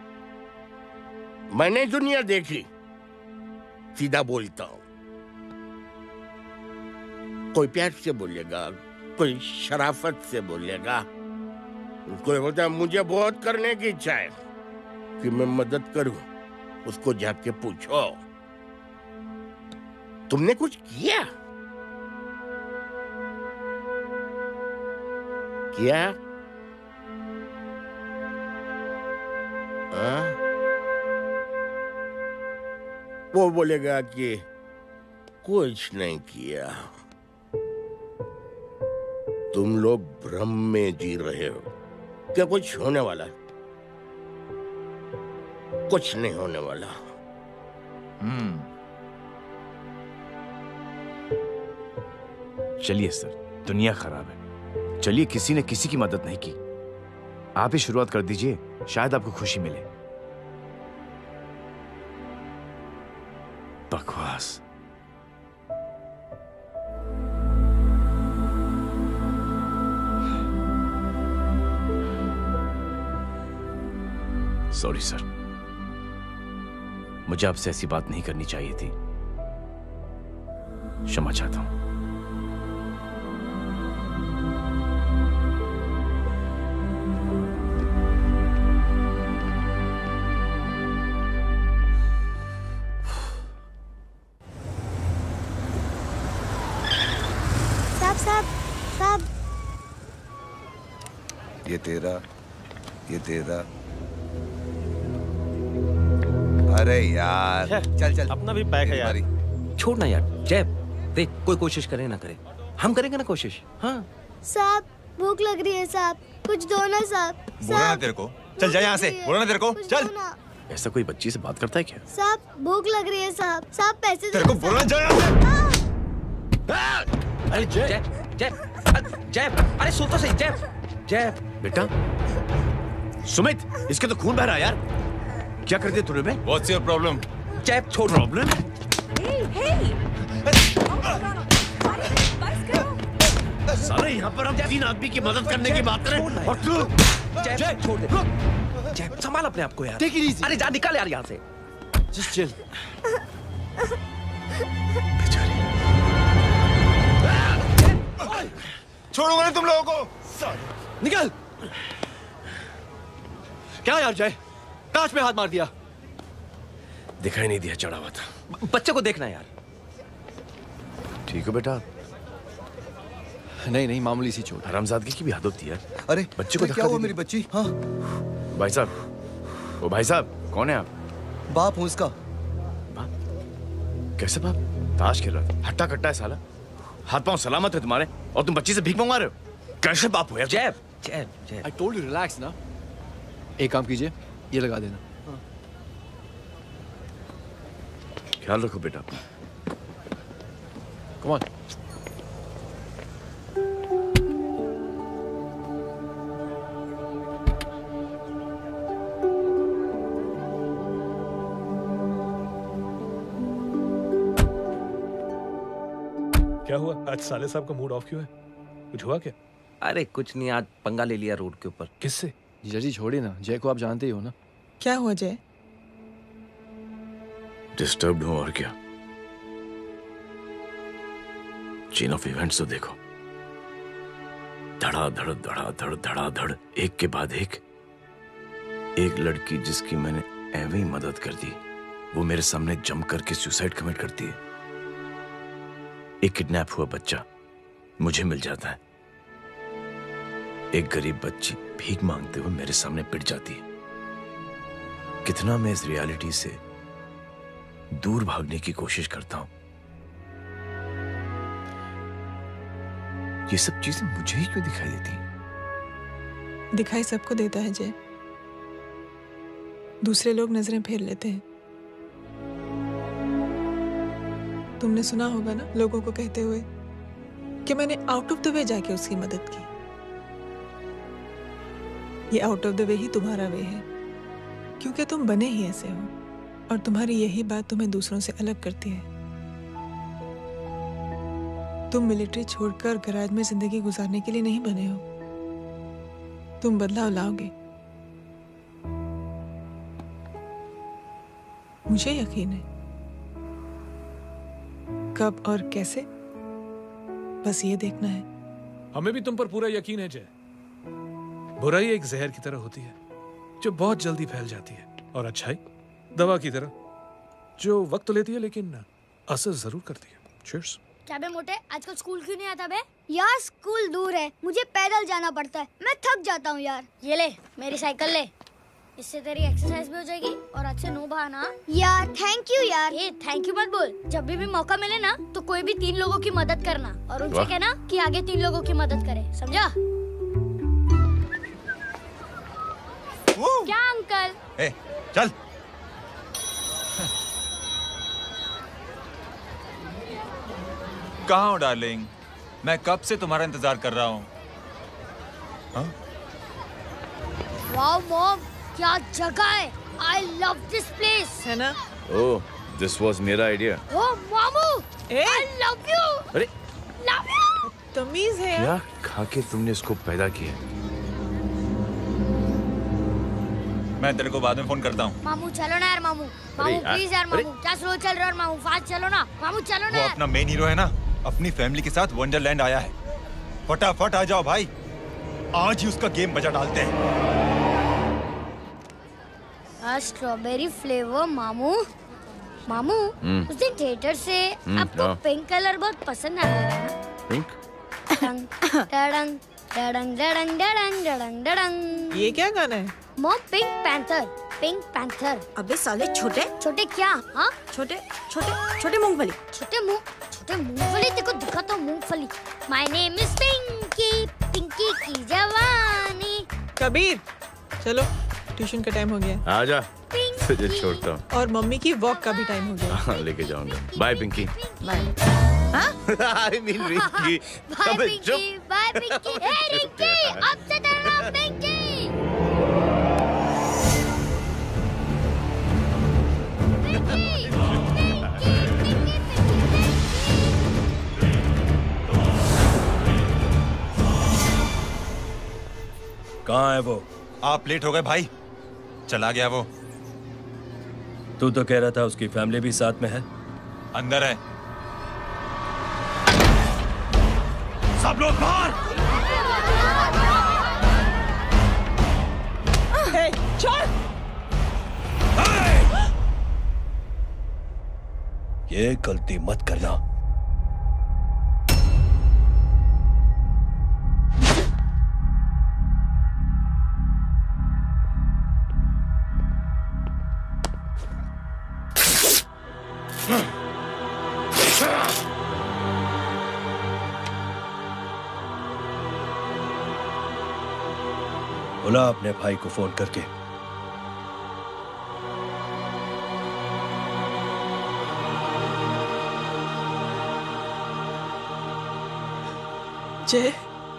मैंने दुनिया देखी, सीधा बोलता हूं। कोई प्यार से बोलेगा, कोई शराफत से बोलेगा, कोई बोलता मुझे बहुत करने की इच्छा है कि मैं मदद करूं। उसको जाके पूछो तुमने कुछ किया? वो बोलेगा कि कुछ नहीं किया। तुम लोग भ्रम में जी रहे हो क्या कुछ होने वाला? कुछ नहीं होने वाला। चलिए सर, दुनिया खराब है। चलिए, किसी ने किसी की मदद नहीं की, आप ही शुरुआत कर दीजिए, शायद आपको खुशी मिले। बकवास। सॉरी सर, मुझे आपसे ऐसी बात नहीं करनी चाहिए थी। क्षमा चाहता हूं। साहब, ये तेरा, ये तेरा, अरे यार चल चल, अपना भी पैक है यार। छोड़ ना यार जय, देख कोई कोशिश करे ना करे, हम करेंगे ना कोशिश। हाँ साहब भूख लग रही है साहब, कुछ दो ना साहब। बोला ना तेरे को, चल जा यहाँ से, बोला ना तेरे को, चल। ऐसा कोई बच्ची से बात करता है क्या? साहब भूख लग रही है साहब, साहब पैसे तेरे को बोला जा यहाँ से। अरे जय जय जय, अरे सुन तो सही जय। जय बेटा सुमित, इसके तो खून बह रहा है यार, क्या कर दिया तूने? What's your problem? जय छोड़। प्रॉब्लम? सारे यहाँ पर हम 3 आदमी की मदद करने की बात करें और तू जय छोड़ दे। जय संभाल अपने आप को यार। Take it easy. अरे जा निकल यार यहाँ से। Just chill. छोड़ूंगा नहीं तुम लोगों को। निकल। क्या यार जय, कांच में हाथ मार दिया। दिखाई नहीं दिया, चढ़ा हुआ था। बच्चे को देखना यार। ठीक हो बेटा? नहीं नहीं, मामूली सी चोट। हरामजादगी की भी हद होती है। अरे बच्चे को क्या हुआ मेरी बच्ची? हाँ भाई साहब, ओ भाई साहब, कौन है आप? बाप हूँ इसका। कैसे बाप? ताश खेल रहा था, हट्टा कट्टा है साला। हाथ पांव सलामत है तुम्हारे और तुम बच्ची से भीख मंगवा रहे हो? कैसे बाप हो यार? जय जय जय, आई टोल्ड यू रिलैक्स ना। एक काम कीजिए, ये लगा देना। ख्याल रखो बेटा अपना। Come on. क्या हुआ आज साले साहब का मूड ऑफ क्यों है? कुछ हुआ क्या? अरे कुछ नहीं, आज पंगा ले लिया रोड के ऊपर। किससे? जीजा जी छोड़िए ना, जय को आप जानते ही हो ना। क्या हुआ जय? डिस्टर्ब्ड हूं और क्या। चेन ऑफ इवेंट्स तो देखो, धड़ाधड़ धड़ाधड़ धड़ाधड़, एक के बाद एक लड़की जिसकी मैंने ऐਵੇਂ ही मदद कर दी, वो मेरे सामने जम करके सुसाइड कमिट करती है। एक किडनैप हुआ बच्चा मुझे मिल जाता है। एक गरीब बच्ची भीख मांगते हुए मेरे सामने पिट जाती है। कितना मैं इस रियलिटी से दूर भागने की कोशिश करता हूं। ये सब चीजें मुझे ही क्यों दिखाई देती? दिखाई सबको देता है जय, दूसरे लोग नजरें फेर लेते हैं। तुमने सुना होगा ना लोगों को कहते हुए कि मैंने आउट ऑफ द वे जाके उसकी मदद की। ये आउट ऑफ द वे ही तुम्हारा वे है, क्योंकि तुम बने ही ऐसे हो और तुम्हारी यही बात तुम्हें दूसरों से अलग करती है। तुम मिलिट्री छोड़कर गराज में जिंदगी गुजारने के लिए नहीं बने हो। तुम बदलाव लाओगे, मुझे यकीन है। कब और कैसे, बस ये देखना है। हमें भी तुम पर पूरा यकीन है जय। बुराई एक जहर की तरह होती है जो बहुत जल्दी फैल जाती है, और अच्छाई दवा की तरह जो वक्त लेती है लेकिन असर जरूर करती है। चीयर्स। क्या बे मोटे, आजकल स्कूल क्यों नहीं आता बे? यार स्कूल दूर है, मुझे पैदल जाना पड़ता है, मैं थक जाता हूँ यार। ये ले मेरी साइकिल ले, इससे तेरी एक्सरसाइज भी हो जाएगी और अच्छे नो बहाना। यार थैंक यू यार। ये थैंक यू मत बोल, जब भी मौका मिले ना तो कोई भी 3 लोगों की मदद करना और उनसे कहना कि आगे 3 लोगों की मदद करे, समझा? क्या अंकल? ए, चल। कहाँ हो डार्लिंग? मैं कब से तुम्हारा इंतजार कर रहा हूँ। वाओ मॉम, क्या जगह है। I love this place. है ना? ओह, दिस वाज मेरा आइडिया। ओह मामू, I love you. अरे Love you. तमीज है। क्या खा के तुमने इसको पैदा किया? मैं तेरे को बाद में फोन करता हूँ। मामू चलो ना यार, मामू मामू प्लीज यार, मामू क्या स्लो चल रहे हो मामू, फास्ट चलो ना मामू, चलो ना। वो अपना मेन हीरो है ना, अपनी फैमिली के साथ वंडरलैंड आया है। फटाफट आ जाओ भाई, आज ही उसका गेम बजा डालते हैं। स्ट्रॉबेरी फ्लेवर मामू। मामू उस दिन थिएटर से आपको पिंक कलर बहुत पसंद आया है ना? पिंक? डडंग डडंग डडंग डडंग डडंग डडंग। ये क्या गाना है? Mom pink panther pink panther. अबे साले छोटे छोटे क्या? हाँ छोटे छोटे छोटे मूंगफली। छोटे मूंगफली देखो दिखाता हूँ मूंगफली। My name is Pinki, Pinki की जवानी। कबीर चलो ट्यूशन का टाइम हो गया। आजा तुझे छोड़ता हूँ। और मम्मी की वॉक का भी टाइम हो गया। हाँ लेके जाऊंगा। Bye Pinki. Bye. I mean Rinki. Bye Pinki, bye Pinki. Hey Rinki, अब से तेरा नाम पिंकी। कहाँ है वो? आप लेट हो गए भाई, चला गया वो। तू तो कह रहा था उसकी फैमिली भी साथ में है। अंदर है। सब लोग बाहर। छोड़। ये गलती मत करना। बुला अपने भाई को फोन करके। जय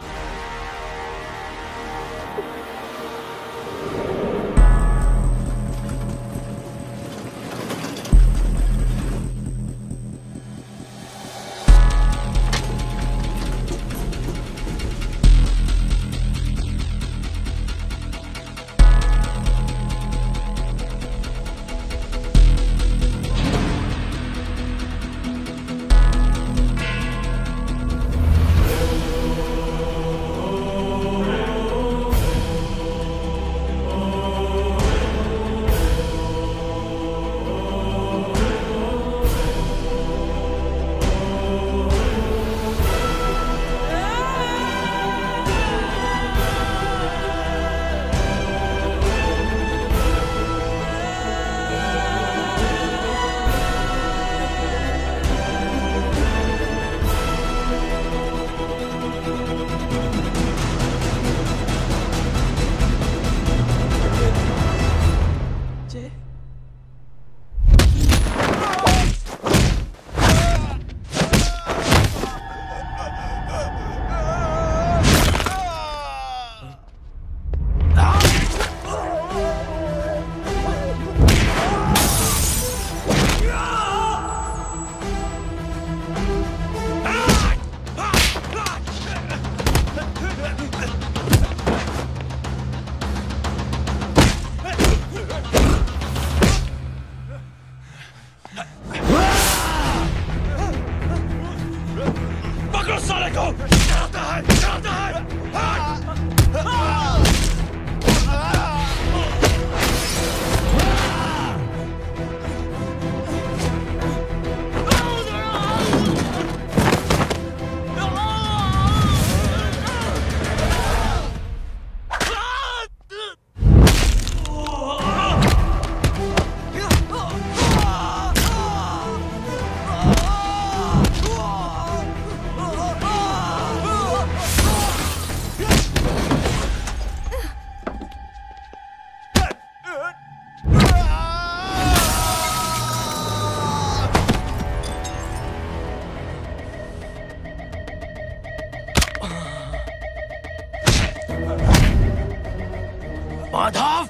माधव,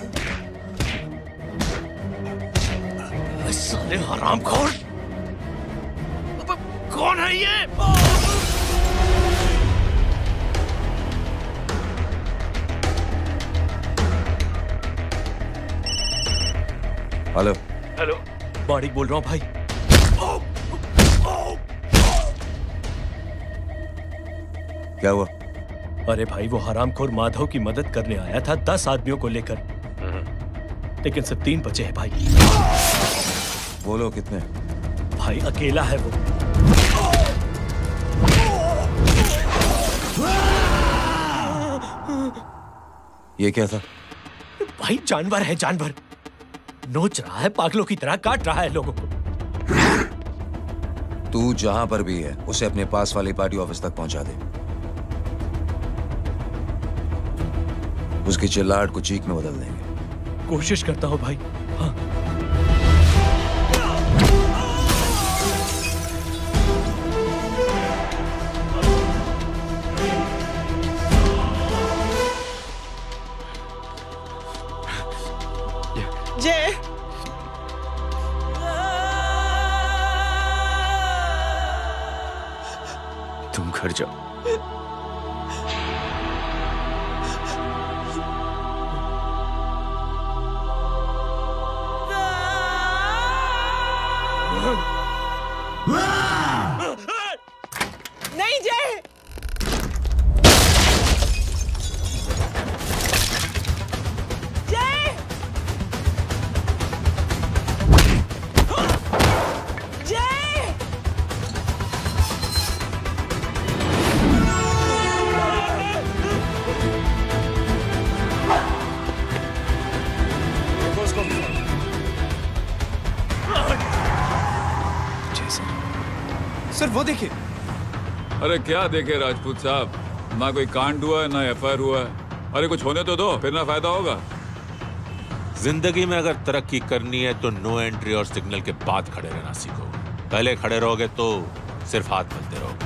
साले हरामखोर, कौन है ये? हेलो हेलो, माणिक बोल रहा हूँ भाई। क्या हुआ? अरे भाई, वो हरामखोर माधव की मदद करने आया था 10 आदमियों को लेकर, लेकिन सिर्फ 3 बचे हैं भाई। बोलो कितने? भाई अकेला है वो। ये क्या था? भाई जानवर है, जानवर। नोच रहा है, पागलों की तरह काट रहा है लोगों को। तू जहां पर भी है उसे अपने पास वाली पार्टी ऑफिस तक पहुंचा दे। उसकी चिल्लाहट को चीख में बदल देंगे। कोशिश करता हूं भाई। हाँ। जय, तुम घर जाओ। नहीं जय, जय, जय, सर वो देखिए। अरे क्या देखे राजपूत साहब, ना कोई कांड हुआ है ना एफआईआर हुआ है। अरे कुछ होने तो दो, फिर ना फायदा होगा। जिंदगी में अगर तरक्की करनी है तो नो एंट्री और सिग्नल के बाद खड़े रहना सीखो। पहले खड़े रहोगे तो सिर्फ हाथ मलते रहोगे।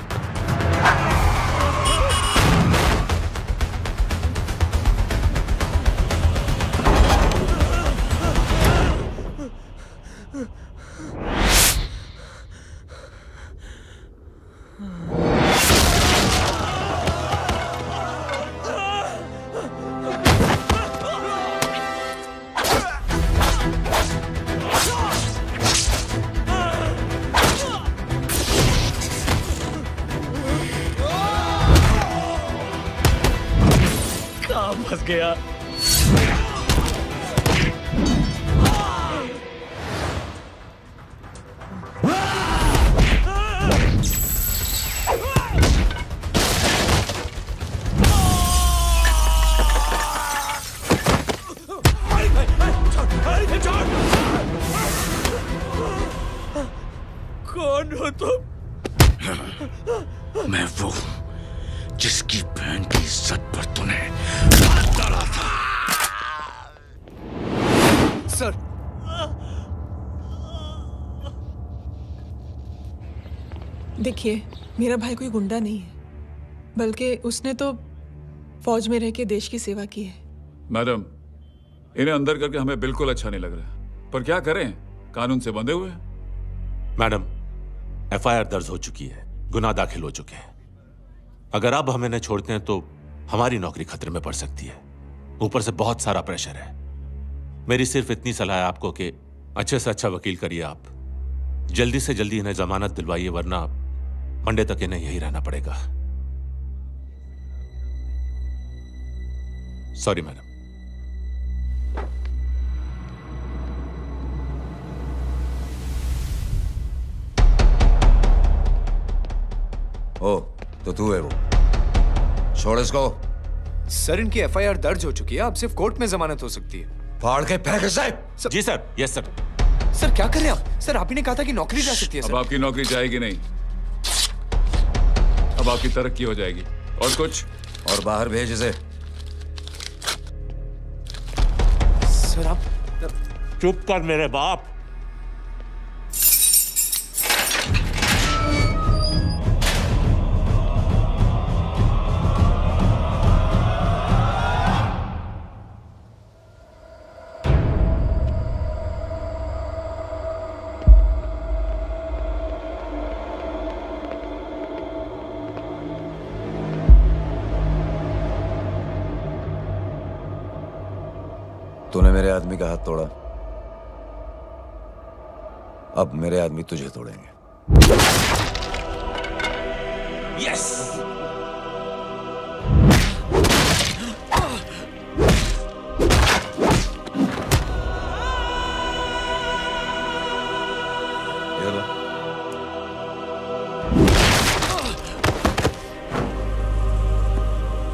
फंस गया। कौन हो तुम? मैं वो जिसकी बहन की इज्जत पर तूने हाथ डाला था। सर, देखिए, मेरा भाई कोई गुंडा नहीं है, बल्कि उसने तो फौज में रह के देश की सेवा की है। मैडम, इन्हें अंदर करके हमें बिल्कुल अच्छा नहीं लग रहा, पर क्या करें, कानून से बंधे हुए हैं। मैडम, एफआईआर दर्ज हो चुकी है, गुनाह दाखिल हो चुके हैं। अगर अब हम इन्हें छोड़ते हैं तो हमारी नौकरी खतरे में पड़ सकती है। ऊपर से बहुत सारा प्रेशर है। मेरी सिर्फ इतनी सलाह है आपको कि अच्छे से अच्छा वकील करिए आप। जल्दी से जल्दी इन्हें जमानत दिलवाइए, वरना मंडे तक इन्हें यही रहना पड़ेगा। Sorry madam. ओ, तो तू है वो। छोड़ इसको। सर, इनकी एफआईआर दर्ज हो चुकी है, अब सिर्फ कोर्ट में जमानत हो सकती है। फाड़ के फेंक साहब। जी सर। Yes sir. सर क्या कर रहे हैं आप? सर, आप ही ने कहा था कि नौकरी जा सकती है। अब आपकी नौकरी जाएगी नहीं, अब आपकी तरक्की हो जाएगी। और कुछ? और बाहर भेज इसे। सर आप चुप कर मेरे बाप। तूने मेरे आदमी का हाथ तोड़ा, अब मेरे आदमी तुझे तोड़ेंगे। यस।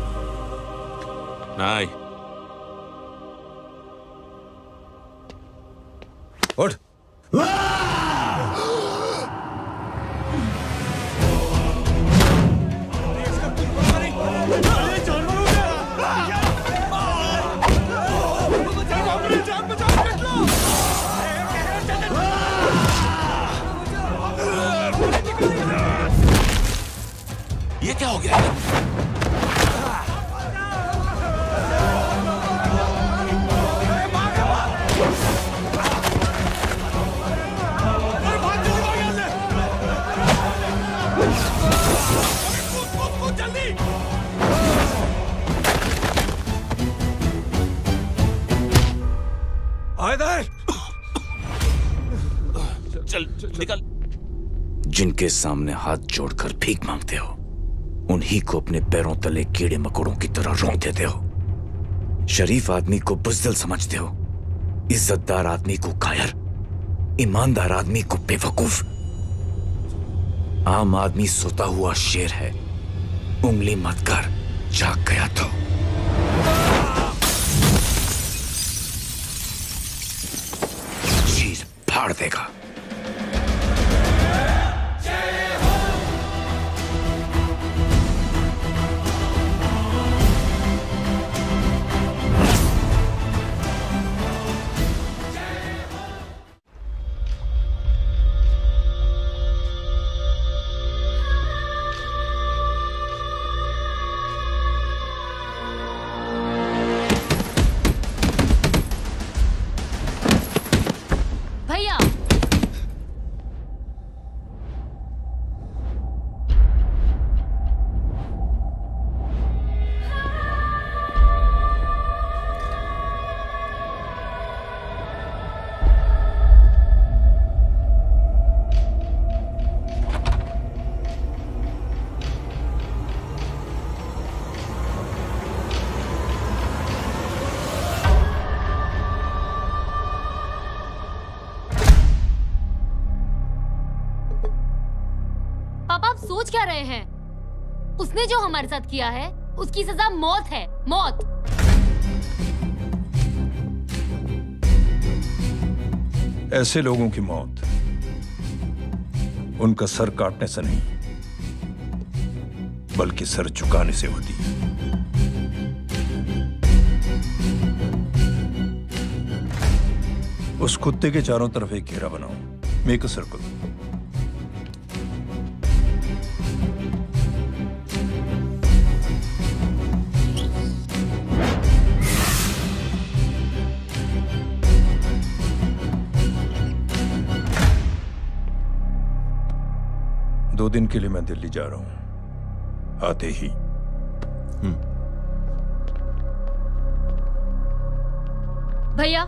नहीं, उठ। ये क्या हो गया? चल निकल। जिनके सामने हाथ जोड़कर भीख मांगते हो, उन्हीं को अपने पैरों तले कीड़े मकोड़ों की तरह रौंद देते हो। शरीफ आदमी को बुज़दिल समझते हो, इज्जतदार आदमी को कायर, ईमानदार आदमी को बेवकूफ। आम आदमी सोता हुआ शेर है, उंगली मत कर, जाग गया तो। चीर फाड़ देगा। सोच क्या रहे हैं? उसने जो हमारे साथ किया है उसकी सजा मौत है, मौत। ऐसे लोगों की मौत उनका सर काटने से नहीं, बल्कि सर झुकाने से होती है। उस कुत्ते के चारों तरफ एक घेरा बनाओ, मेक अ सर्कल। दो दिन के लिए मैं दिल्ली जा रहा हूं, आते ही। भैया,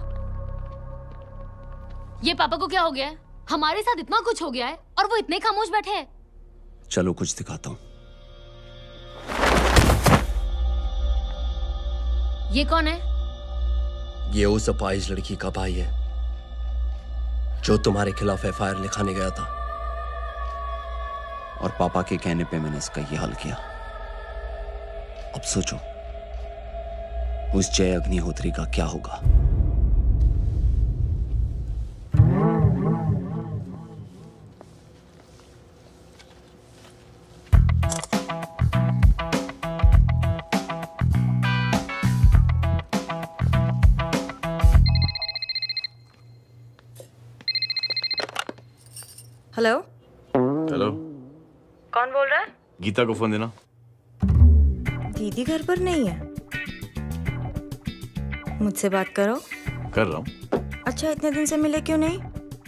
ये पापा को क्या हो गया है? हमारे साथ इतना कुछ हो गया है और वो इतने खामोश बैठे हैं। चलो कुछ दिखाता हूं। ये कौन है? ये उस अपाहिज लड़की का भाई है जो तुम्हारे खिलाफ एफआईआर लिखाने गया था, और पापा के कहने पे मैंने इसका ये हाल किया। अब सोचो उस जय अग्निहोत्री का क्या होगा। हेलो हेलो, कौन बोल रहा है? गीता को फोन देना। दीदी घर पर नहीं है। मुझसे बात करो। कर रहा हूँ। अच्छा, इतने दिन से मिले क्यों नहीं?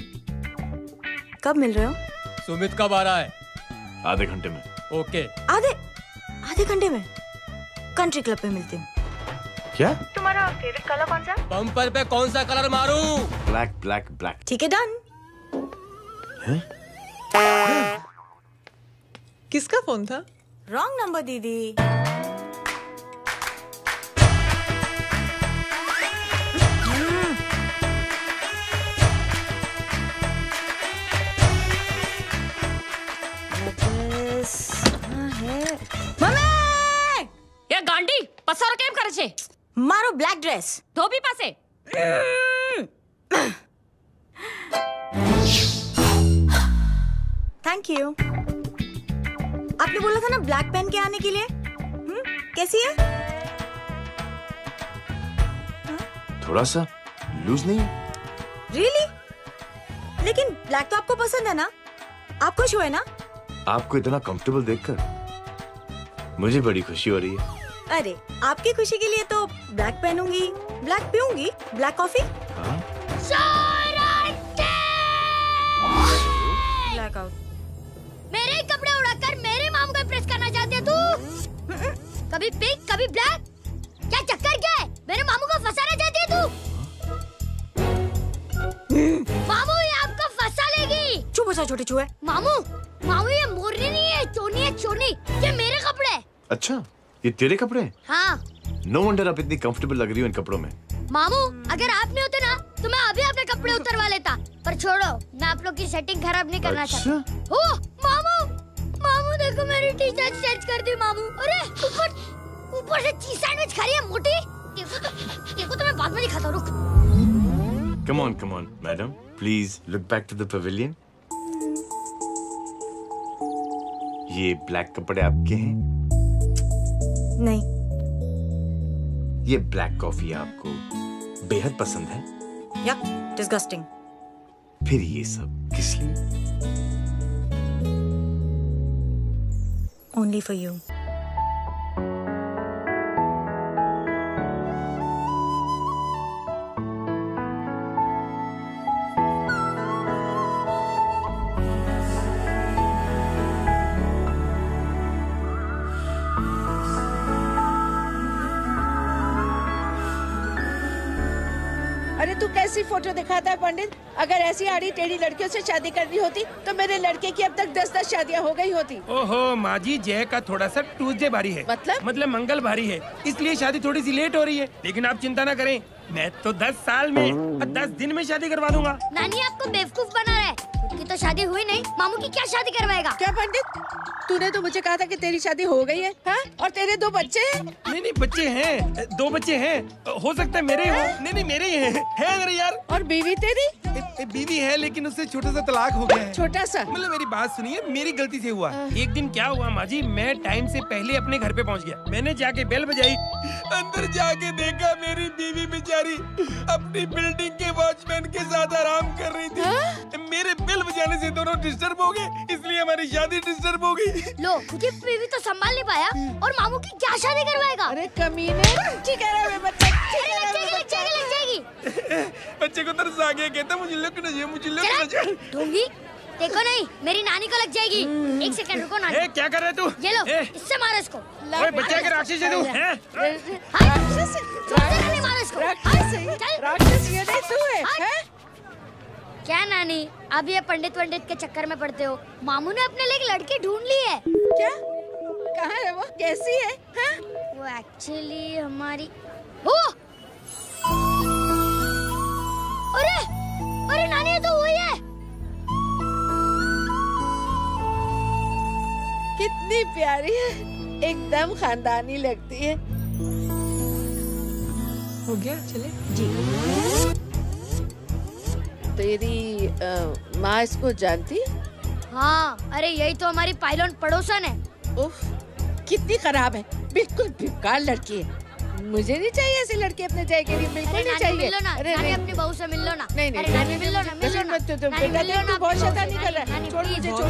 कब मिल रहे हो? सुमित कब आ रहा है? आधे घंटे में। ओके। आधे घंटे में कंट्री क्लब पे मिलती हूँ। क्या? तुम्हारा फेवरेट कलर कौन सा? बम्पर पे कौन सा कलर मारूं? Black black black. ठीक है, डन। किसका फोन था? रॉन्ग नंबर दीदी। ये गांडी पसार केम करे छे? मारो ब्लैक ड्रेस धोबी पासे। Thank you. आपने बोला था ना ब्लैक पेन के आने के लिए। कैसी है? थोड़ा सा लूज नहीं है? रियली? लेकिन ब्लैक तो आपको पसंद है ना? आप खुश हुए ना? आपको इतना कंफर्टेबल देखकर मुझे बड़ी खुशी हो रही है। अरे आपकी खुशी के लिए तो ब्लैक पहनूंगी, ब्लैक पीऊंगी, ब्लैक कॉफी। Black out. मेरे ही कपड़े उड़ाकर मेरे मामू को प्रेस करना चाहती है तू? कभी पिंक कभी ब्लैक, क्या चक्कर क्या है? मेरे मामू को फंसाना चाहती है तू? मामू ये आपको फंसा लेगी। चुप हो जा छोटे चूहे। मामू मामू ये मोरनी नहीं है, चोनी है चोनी। ये मेरे कपड़े। अच्छा ये तेरे कपड़े हैं? हाँ। नो वंडर आप इतनी कंफर्टेबल लग रही हो इन कपड़ों में। मामू अगर आप नहीं होते ना तो मैं अभी अपने कपड़े उतरवा लेता। पर छोड़ो, मैं आप लोग की सेटिंग खराब नहीं करना चाहता। ओह मामू, मामू देखो मेरी टी शर्ट स्ट्रेच कर दी मामू। अरे ऊपर से चीज सैंडविच खा रही है मोटी। देखो तो मैं बाद में दिखाता हूँ, रुक। Come on, madam. Please look back to the pavilion. ये ब्लैक कपड़े आपके हैं? नहीं। ये ब्लैक कॉफी आपको बेहद पसंद है? Yuck, disgusting. फिर ये सब किस लिए? Only for you. अरे तू कैसी फोटो दिखाता है पंडित? अगर ऐसी आड़ी टेढ़ी लड़कियों से शादी करनी होती तो मेरे लड़के की अब तक 10-10 शादियां हो गई होती। ओहो माँ जी, जय का थोड़ा सा ट्यूसडे भारी है। मतलब मंगल भारी है, इसलिए शादी थोड़ी सी लेट हो रही है। लेकिन आप चिंता ना करें, मैं तो 10 साल में और 10 दिन में शादी करवा दूंगा। नानी आपको बेवकूफ बना रहा है। खुद की तो शादी हुई नहीं, मामू की क्या शादी करवाएगा? क्या पंडित, तूने तो मुझे कहा था कि तेरी शादी हो गई है, हाँ? और तेरे 2 बच्चे हैं? नहीं बच्चे हैं, 2 बच्चे हैं। हो सकता है मेरे हो। नहीं मेरे ही है मेरे यार। और बीवी तेरी? बीवी है लेकिन उससे छोटा सा तलाक हो गया है। छोटा सा? मतलब मेरी बात सुनिए, मेरी गलती से हुआ। एक दिन क्या हुआ माँ जी, मैं टाइम से पहले अपने घर पे पहुँच गया। मैंने जाके बेल बजाई, अंदर जाके देखा मेरी बीवी बेचारी अपनी बिल्डिंग के वॉचमैन के साथ आराम कर रही थी। मेरे बेल बजाने से दोनों डिस्टर्ब हो गए, इसलिए हमारी शादी डिस्टर्ब हो गई। लो, मुझे बीवी तो संभाल नहीं पाया और मामू की क्या शादी करवाएगा? अरे कमीने, ठीक है रे बच्चा, लग जाएगी। बच्चे को तरस आ गया, कहता मुझे लगना चाहिए, मुझे लगना चाहिए। ढूंढी देखो नहीं, मेरी नानी को लग जाएगी। 1 सेकंड रुको नानी। क्या कर रहे तू? ये लो, इससे मारो इसको। ओए बच्चा के राक्षस है तू, हैं? मारो इसको। राक्षस ये नहीं तू है, हैं? क्या नानी, अब ये पंडित के चक्कर में पड़ते हो? मामू ने अपने लिए एक लड़की ढूंढ ली है। क्या? कहाँ है वो? कैसी है? हाँ? वो एक्चुअली हमारी अरे नानी, ये तो वही है। कितनी प्यारी है, एकदम खानदानी लगती है। हो गया, चले जी। तेरी माँ इसको जानती? हाँ, अरे यही तो हमारी पायलट पड़ोसन है। उफ, कितनी खराब है, बिल्कुल बेकार लड़की है। मुझे नहीं चाहिए ऐसी लड़की अपने जय के लिए, बिल्कुल नहीं चाहिए। मिलो ना, नानी अपनी बहू से मिल लो ना। नहीं नानी मिल लो ना, बेटा तू बहुत शैतानी कर रहा है। छोड़ मुझे, छोड़।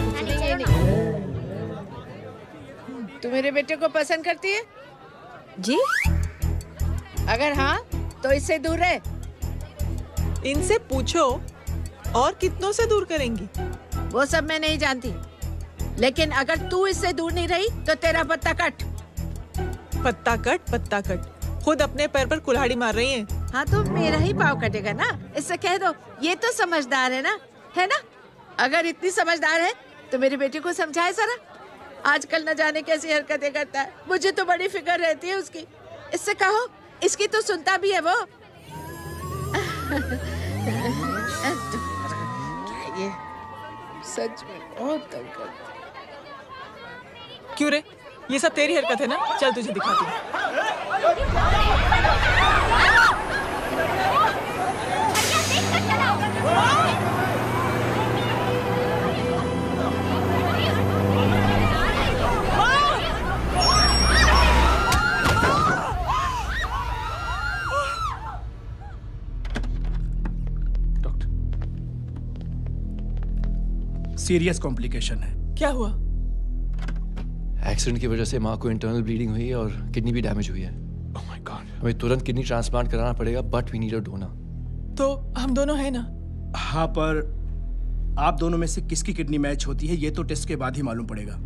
तू मेरे बेटे को पसंद करती है? जी। अगर हाँ तो इससे दूर रहे। इनसे पूछो, और कितनों से दूर करेंगी? वो सब मैं नहीं जानती, लेकिन अगर तू इससे दूर नहीं रही तो तेरा पत्ता कट। पत्ता कट, खुद अपने पैर पर कुल्हाड़ी मार रही हैं। हाँ तो मेरा ही पाँव कटेगा ना, इससे कह दो ये तो समझदार है ना, है ना? अगर इतनी समझदार है तो मेरे बेटे को समझाए जरा। आजकल न जाने कैसी हरकतें करता है, मुझे तो बड़ी फिक्र रहती है उसकी। इससे कहो, इसकी तो सुनता भी है वो। ये सच में बहुत तंग करता है। क्यों रे, ये सब तेरी हरकत है ना? चल तुझे दिखाती हूँ। सीरियस कॉम्प्लिकेशन है। क्या हुआ? एक्सीडेंट की वजह से माँ को इंटरनल ब्लीडिंग हुई और किडनी भी डैमेज हुई है। Oh my god. हमें तुरंत किडनी ट्रांसप्लांट कराना पड़ेगा, but we need a donor. तो हम दोनों हैं ना? हाँ, पर आप दोनों में से किसकी किडनी मैच होती है ये तो टेस्ट के बाद ही मालूम पड़ेगा।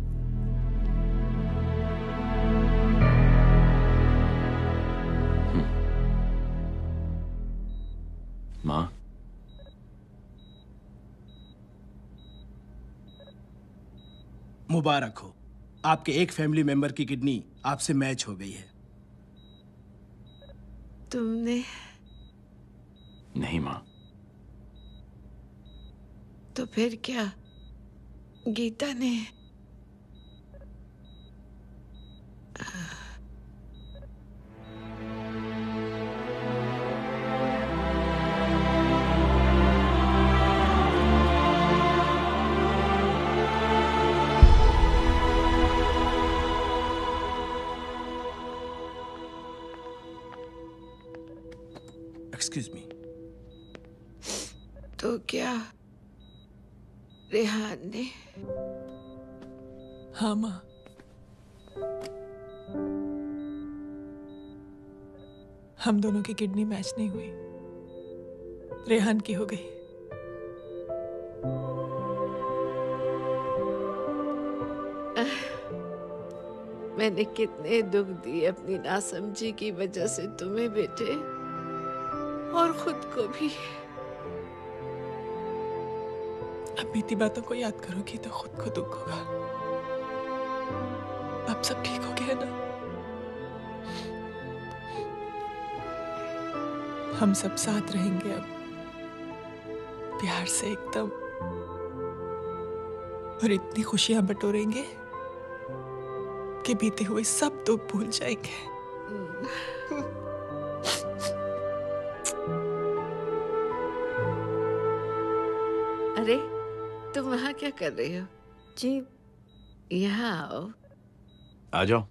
माँ, मुबारक हो, आपके एक फैमिली मेंबर की किडनी आपसे मैच हो गई है। तुमने? नहीं माँ। तो फिर क्या गीता ने? Excuse me. तो क्या रेहान ने? हाँ माँ। हम दोनों की किडनी मैच नहीं हुई, रेहान की हो गई। मैंने कितने दुख दिए अपनी नासमझी की वजह से तुम्हें बेटे, और खुद को भी। अब बीती बातों को याद करोगी तो खुद को दुख होगा। अब सब ठीक हो गया ना? हम सब साथ रहेंगे अब, प्यार से एकदम, और इतनी खुशियां बटोरेंगे कि बीते हुए सब दुख भूल जाएंगे। अरे तुम वहाँ क्या कर रही हो? जी यहाँ आओ। आ जाओ।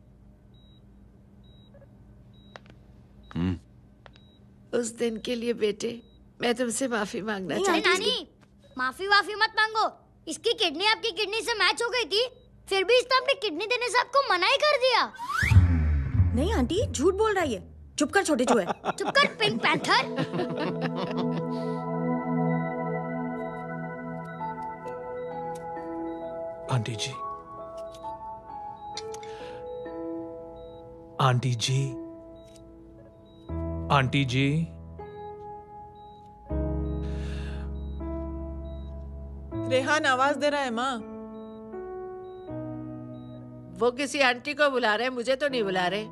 उस दिन के लिए बेटे मैं तुमसे माफी मांगना चाहती हूँ। नानी, माफी वाफी मत मांगो। इसकी किडनी आपकी किडनी से मैच हो गई थी, फिर भी इसने अपनी किडनी देने से आपको मना ही कर दिया। नहीं आंटी, झूठ बोल रही है। चुप कर छोटे चूहे। चुप कर pink panther. Aunty ji, aunty ji, aunty ji, Rehan आवाज दे रहा है माँ। वो किसी आंटी को बुला रहे हैं, मुझे तो नहीं बुला रहे।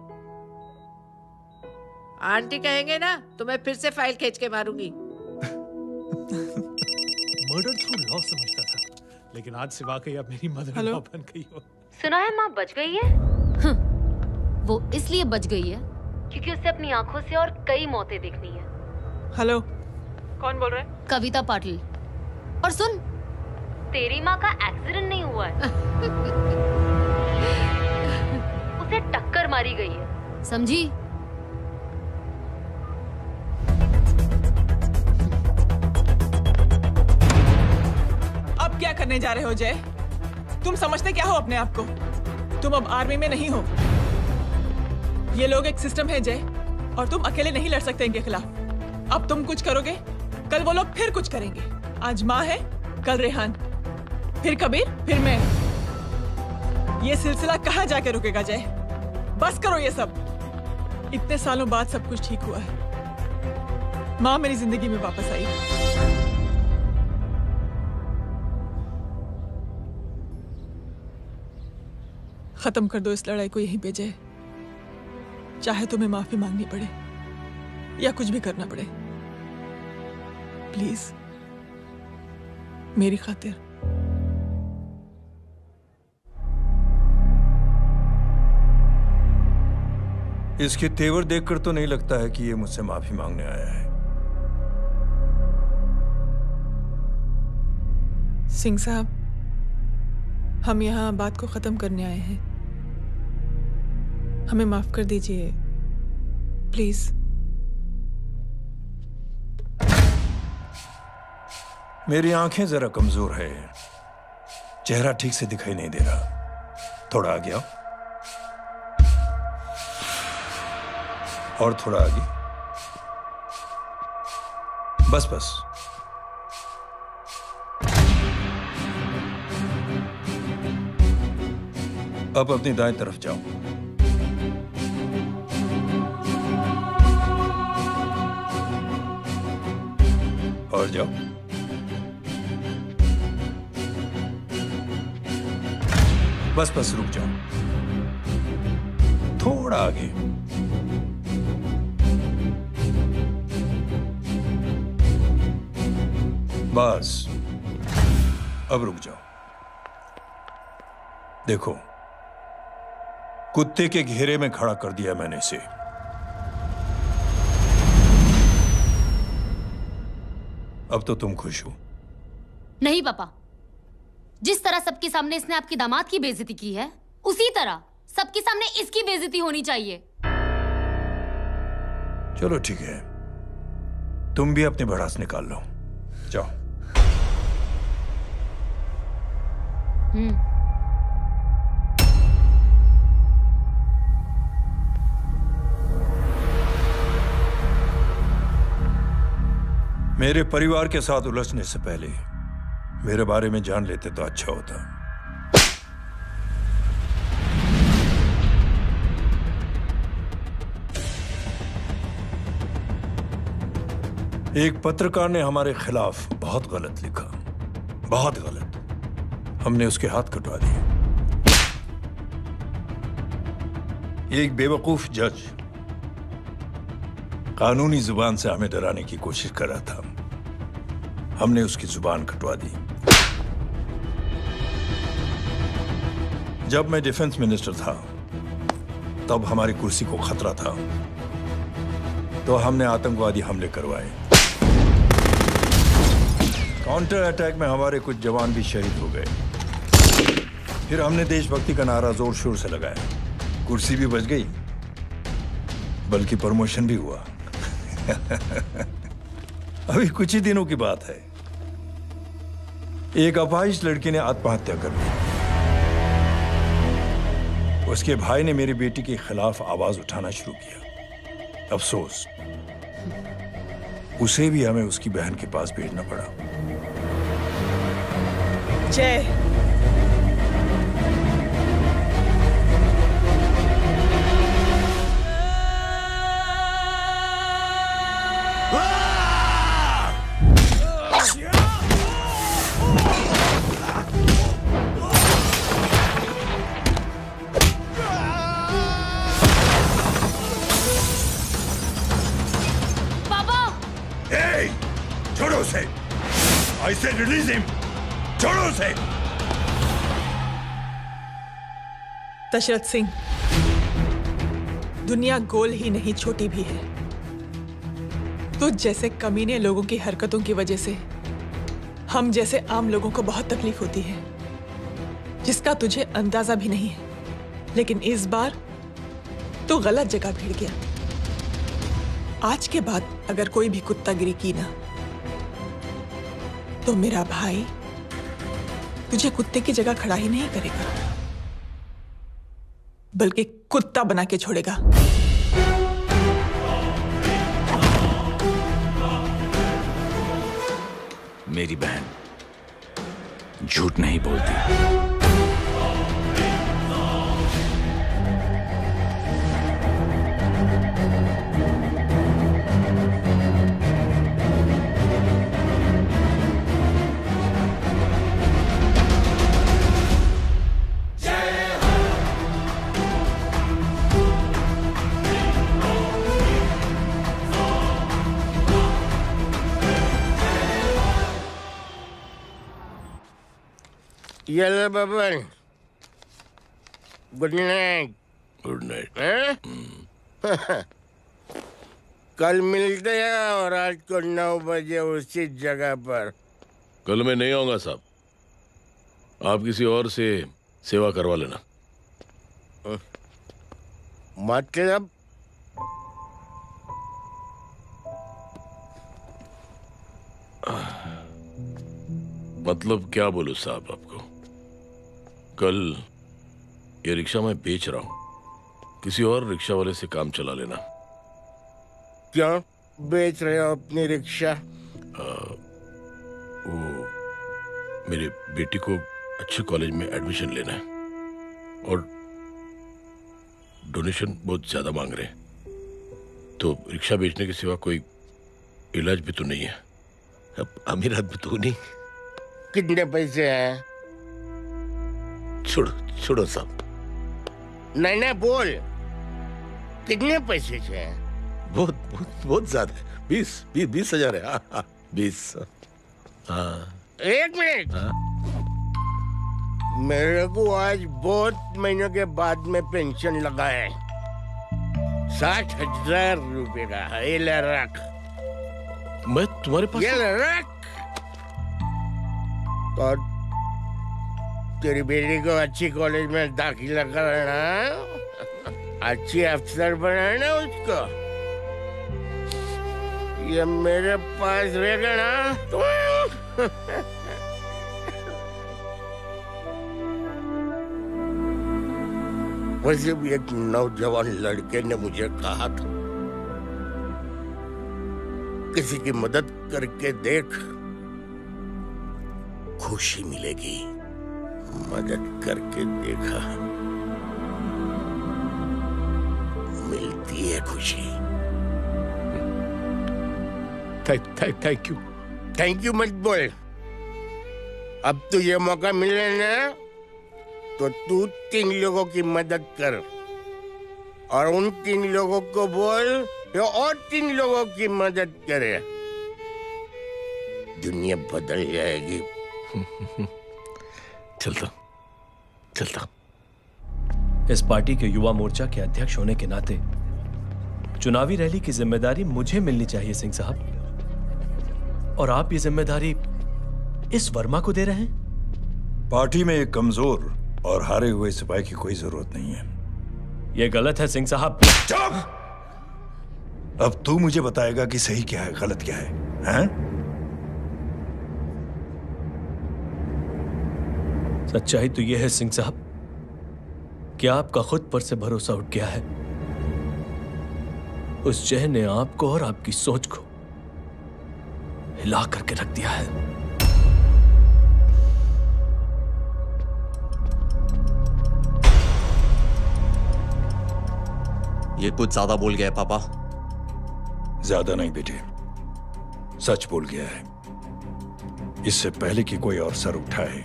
आंटी कहेंगे ना तो मैं फिर से फाइल खींच के मारूंगी। मर्डर थ्रू लॉ समझता था, लेकिन आज से वाकई अब मेरी मदर इन लॉ बन गई हो। सुना है माँ बच गई है। वो इसलिए बच गई है क्योंकि उसे अपनी आंखों से और कई मौतें देखनी है। हेलो, कौन बोल रहे हैं? कविता पाटिल। और सुन, तेरी माँ का एक्सीडेंट नहीं हुआ है, उसे टक्कर मारी गई है, समझी? अब क्या करने जा रहे हो जय? तुम समझते क्या हो अपने आप को? तुम अब आर्मी में नहीं हो। ये लोग एक सिस्टम है जय, और तुम अकेले नहीं लड़ सकते इनके खिलाफ। अब तुम कुछ करोगे, कल वो लोग फिर कुछ करेंगे। आज माँ है, कल रेहान, फिर कबीर, फिर मैं। ये सिलसिला कहाँ जाके रुकेगा जय? बस करो ये सब। इतने सालों बाद सब कुछ ठीक हुआ है। माँ मेरी जिंदगी में वापस आई। खत्म कर दो इस लड़ाई को यहीं पे जय। चाहे तुम्हें माफी मांगनी पड़े या कुछ भी करना पड़े, प्लीज मेरी खातिर। इसके तेवर देखकर तो नहीं लगता है कि ये मुझसे माफी मांगने आया है। सिंह साहब, हम यहाँ बात को खत्म करने आए हैं। हमें माफ कर दीजिए प्लीज। मेरी आंखें जरा कमजोर है, चेहरा ठीक से दिखाई नहीं दे रहा। थोड़ा आगे आओ, और थोड़ा आगे। बस बस। अब अपनी दाएं तरफ जाओ। और जाओ। बस बस रुक जाओ, थोड़ा आगे। बस अब रुक जाओ। देखो, कुत्ते के घेरे में खड़ा कर दिया मैंने इसे। अब तो तुम खुश हो? नहीं पापा, जिस तरह सबके सामने इसने आपकी दामाद की बेइज्जती की है, उसी तरह सबके सामने इसकी बेइज्जती होनी चाहिए। चलो ठीक है, तुम भी अपनी भड़ास निकाल लो। जाओ। मेरे परिवार के साथ उलझने से पहले मेरे बारे में जान लेते तो अच्छा होता। एक पत्रकार ने हमारे खिलाफ बहुत गलत लिखा, बहुत गलत। हमने उसके हाथ कटवा दिए। एक बेवकूफ जज कानूनी जुबान से हमें डराने की कोशिश कर रहा था। हमने उसकी जुबान कटवा दी। जब मैं डिफेंस मिनिस्टर था, तब हमारी कुर्सी को खतरा था, तो हमने आतंकवादी हमले करवाए। काउंटर अटैक में हमारे कुछ जवान भी शहीद हो गए। फिर हमने देशभक्ति का नारा जोर शोर से लगाया। कुर्सी भी बच गई, बल्कि प्रमोशन भी हुआ। अभी कुछ ही दिनों की बात है, एक अपाहिज लड़की ने आत्महत्या कर ली। उसके भाई ने मेरी बेटी के खिलाफ आवाज उठाना शुरू किया। अफसोस, उसे भी हमें उसकी बहन के पास भेजना पड़ा। जय, छोड़ो उसे। I said release him. छोड़ो उसे। दशरथ सिंह, दुनिया गोल ही नहीं छोटी भी है। तुझ जैसे कमीने लोगों की हरकतों की वजह से हम जैसे आम लोगों को बहुत तकलीफ होती है, जिसका तुझे अंदाजा भी नहीं है। लेकिन इस बार तू गलत जगह भिड़ गया। आज के बाद अगर कोई भी कुत्तागिरी की ना, तो मेरा भाई तुझे कुत्ते की जगह खड़ा ही नहीं करेगा, बल्कि कुत्ता बना के छोड़ेगा। मेरी बहन झूठ नहीं बोलती। येलो Baban, good night. Good night. कल मिलते हैं और रात को 9 बजे उसी जगह पर। कल मैं नहीं आऊंगा साहब, आप किसी और से सेवा करवा लेना। मतलब? मतलब क्या बोलूं साहब आपको? कल ये रिक्शा मैं बेच रहा हूँ, किसी और रिक्शा वाले से काम चला लेना। क्यों बेच रहे हो अपनी रिक्शा? वो मेरे बेटी को अच्छे कॉलेज में एडमिशन लेना है और डोनेशन बहुत ज्यादा मांग रहे हैं, तो रिक्शा बेचने के सिवा कोई इलाज भी तो नहीं है। अब अमीर आदमी तो नहीं। कितने पैसे हैं? छोड़ो छोड़ो साहब। नहीं नहीं बोल, कितने पैसे हैं? बहुत बहुत बहुत ज्यादा है। 20,000 है। 20। हाँ। एक मिनट। मेरे को आज बहुत महीनों के बाद में पेंशन लगा है, 60,000 रुपए का। ये ले रख। मैं तुम्हारे पास? ये ले रख। और तेरी बेटी को अच्छी कॉलेज में दाखिला कराना, अच्छी अफसर बनाना उसको। ये मेरे पास रहेगा ना तो वैसे भी एक नौजवान लड़के ने मुझे कहा था, किसी की मदद करके देख, खुशी मिलेगी। मदद करके देखा, मिलती है खुशी। Thank you. थैंक यू मत बोल। अब तुझे मौका मिले ना तो तू 3 लोगों की मदद कर, और उन 3 लोगों को बोल जो और 3 लोगों की मदद करे। दुनिया बदल जाएगी। चलता। इस पार्टी के युवा मोर्चा के अध्यक्ष होने के नाते चुनावी रैली की जिम्मेदारी मुझे मिलनी चाहिए सिंह साहब, और आप ये जिम्मेदारी इस वर्मा को दे रहे हैं। पार्टी में एक कमजोर और हारे हुए सिपाही की कोई जरूरत नहीं है। यह गलत है सिंह साहब। चुप! अब तू मुझे बताएगा कि सही क्या है, गलत क्या है, हैं? सच्चाई तो यह है सिंह साहब कि आपका खुद पर से भरोसा उठ गया है। उस जय ने आपको और आपकी सोच को हिला करके रख दिया है। ये कुछ ज्यादा बोल गया है पापा। ज्यादा नहीं बेटे, सच बोल गया है। इससे पहले कि कोई और सर उठाए,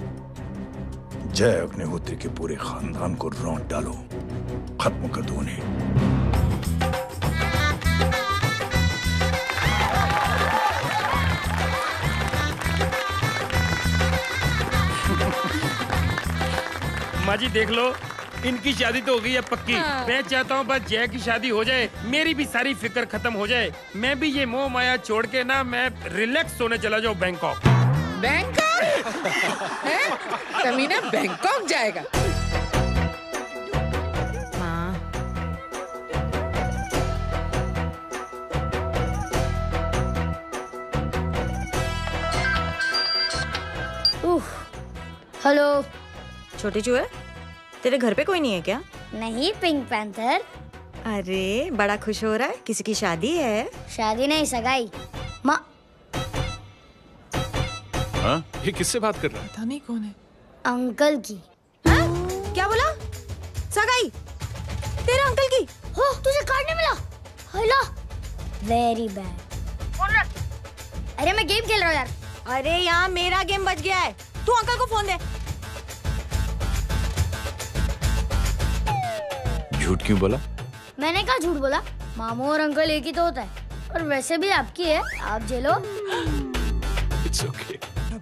जय अग्निहोत्री के पूरे खानदान को रौंद डालो, खत्म कर दो उन्हें। माँ जी देख लो, इनकी शादी तो हो गई है पक्की। हाँ। मैं चाहता हूँ बस जय की शादी हो जाए, मेरी भी सारी फिक्र खत्म हो जाए। मैं भी ये मोह माया छोड़ के ना, मैं रिलैक्स होने चला जाऊँ बैंकॉक। बैंकॉक? कमीना बैंकॉक जाएगा? हेलो। छोटे चूहे, तेरे घर पे कोई नहीं है क्या? नहीं, पिंक पैंथर। अरे बड़ा खुश हो रहा है, किसी की शादी है? शादी नहीं, सगाई। माँ। हाँ? ये किससे बात कर रहा है? पता नहीं कौन है। अंकल की। क्या बोला? सगाई? तेरे अंकल की? हो, तुझे कार्ड नहीं मिला? हेलो। Very bad. फोन रख। अरे मैं गेम खेल रहा हूँ यार। अरे यहाँ मेरा गेम बच गया है, तू अंकल को फोन दे। झूठ क्यों बोला? मैंने कहा झूठ बोला? मामू और अंकल एक ही तो होता है, और वैसे भी आपकी है, आप झेलो। It's okay.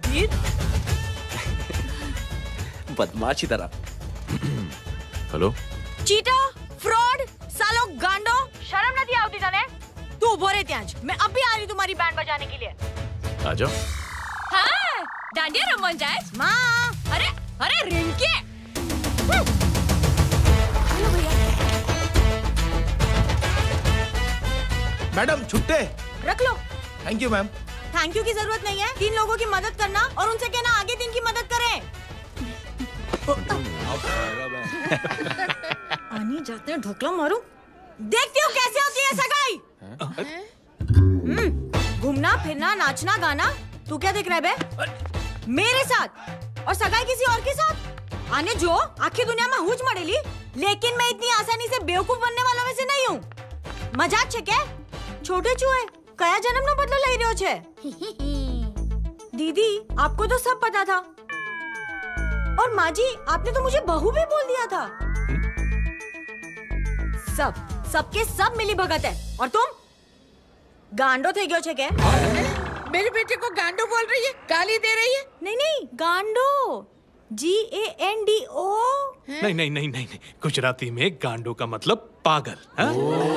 बदमाशी तरह। हेलो? चीटा, फ्रॉड, सालो गांडो, शर्म नहीं आवती तने? तू उभो रे त्याज, मैं अब भी आ रही तुम्हारी बैंड बजाने के लिए। आ जाओ। हाँ, डांडिया रमन जाए। माँ। अरे रिंकी। मैडम छुट्टे। रख लो। Thank you ma'am. Thank you की जरूरत नहीं है, 3 लोगों की मदद करना और उनसे कहना आगे 3 की मदद करें। आनी जाते हैं ढोकला मारूं। देखती हो कैसे होती है सगाई। घूमना फिरना नाचना गाना, तू क्या देख रहा है बे? मेरे साथ और सगाई किसी और के साथ। आने जो आखिर दुनिया में हुज मड़ेली, लेकिन मैं इतनी आसानी से बेवकूफ बनने वालों में से नहीं हूँ। मजाक छे क्या? छोटे चूहे कया जन्म नो बदलो लई रह्यो छे। दीदी आपको तो सब पता था, और माँ जी आपने तो मुझे बहू भी बोल दिया था। सबके सब मिली भगत है, और तुम गांडो थे गयो छे क्या? मेरे बेटे को गांडो बोल रही है, गाली दे रही है। नहीं गांडो, GANDO। नहीं, गुजराती में गांडो का मतलब पागल। हाँ?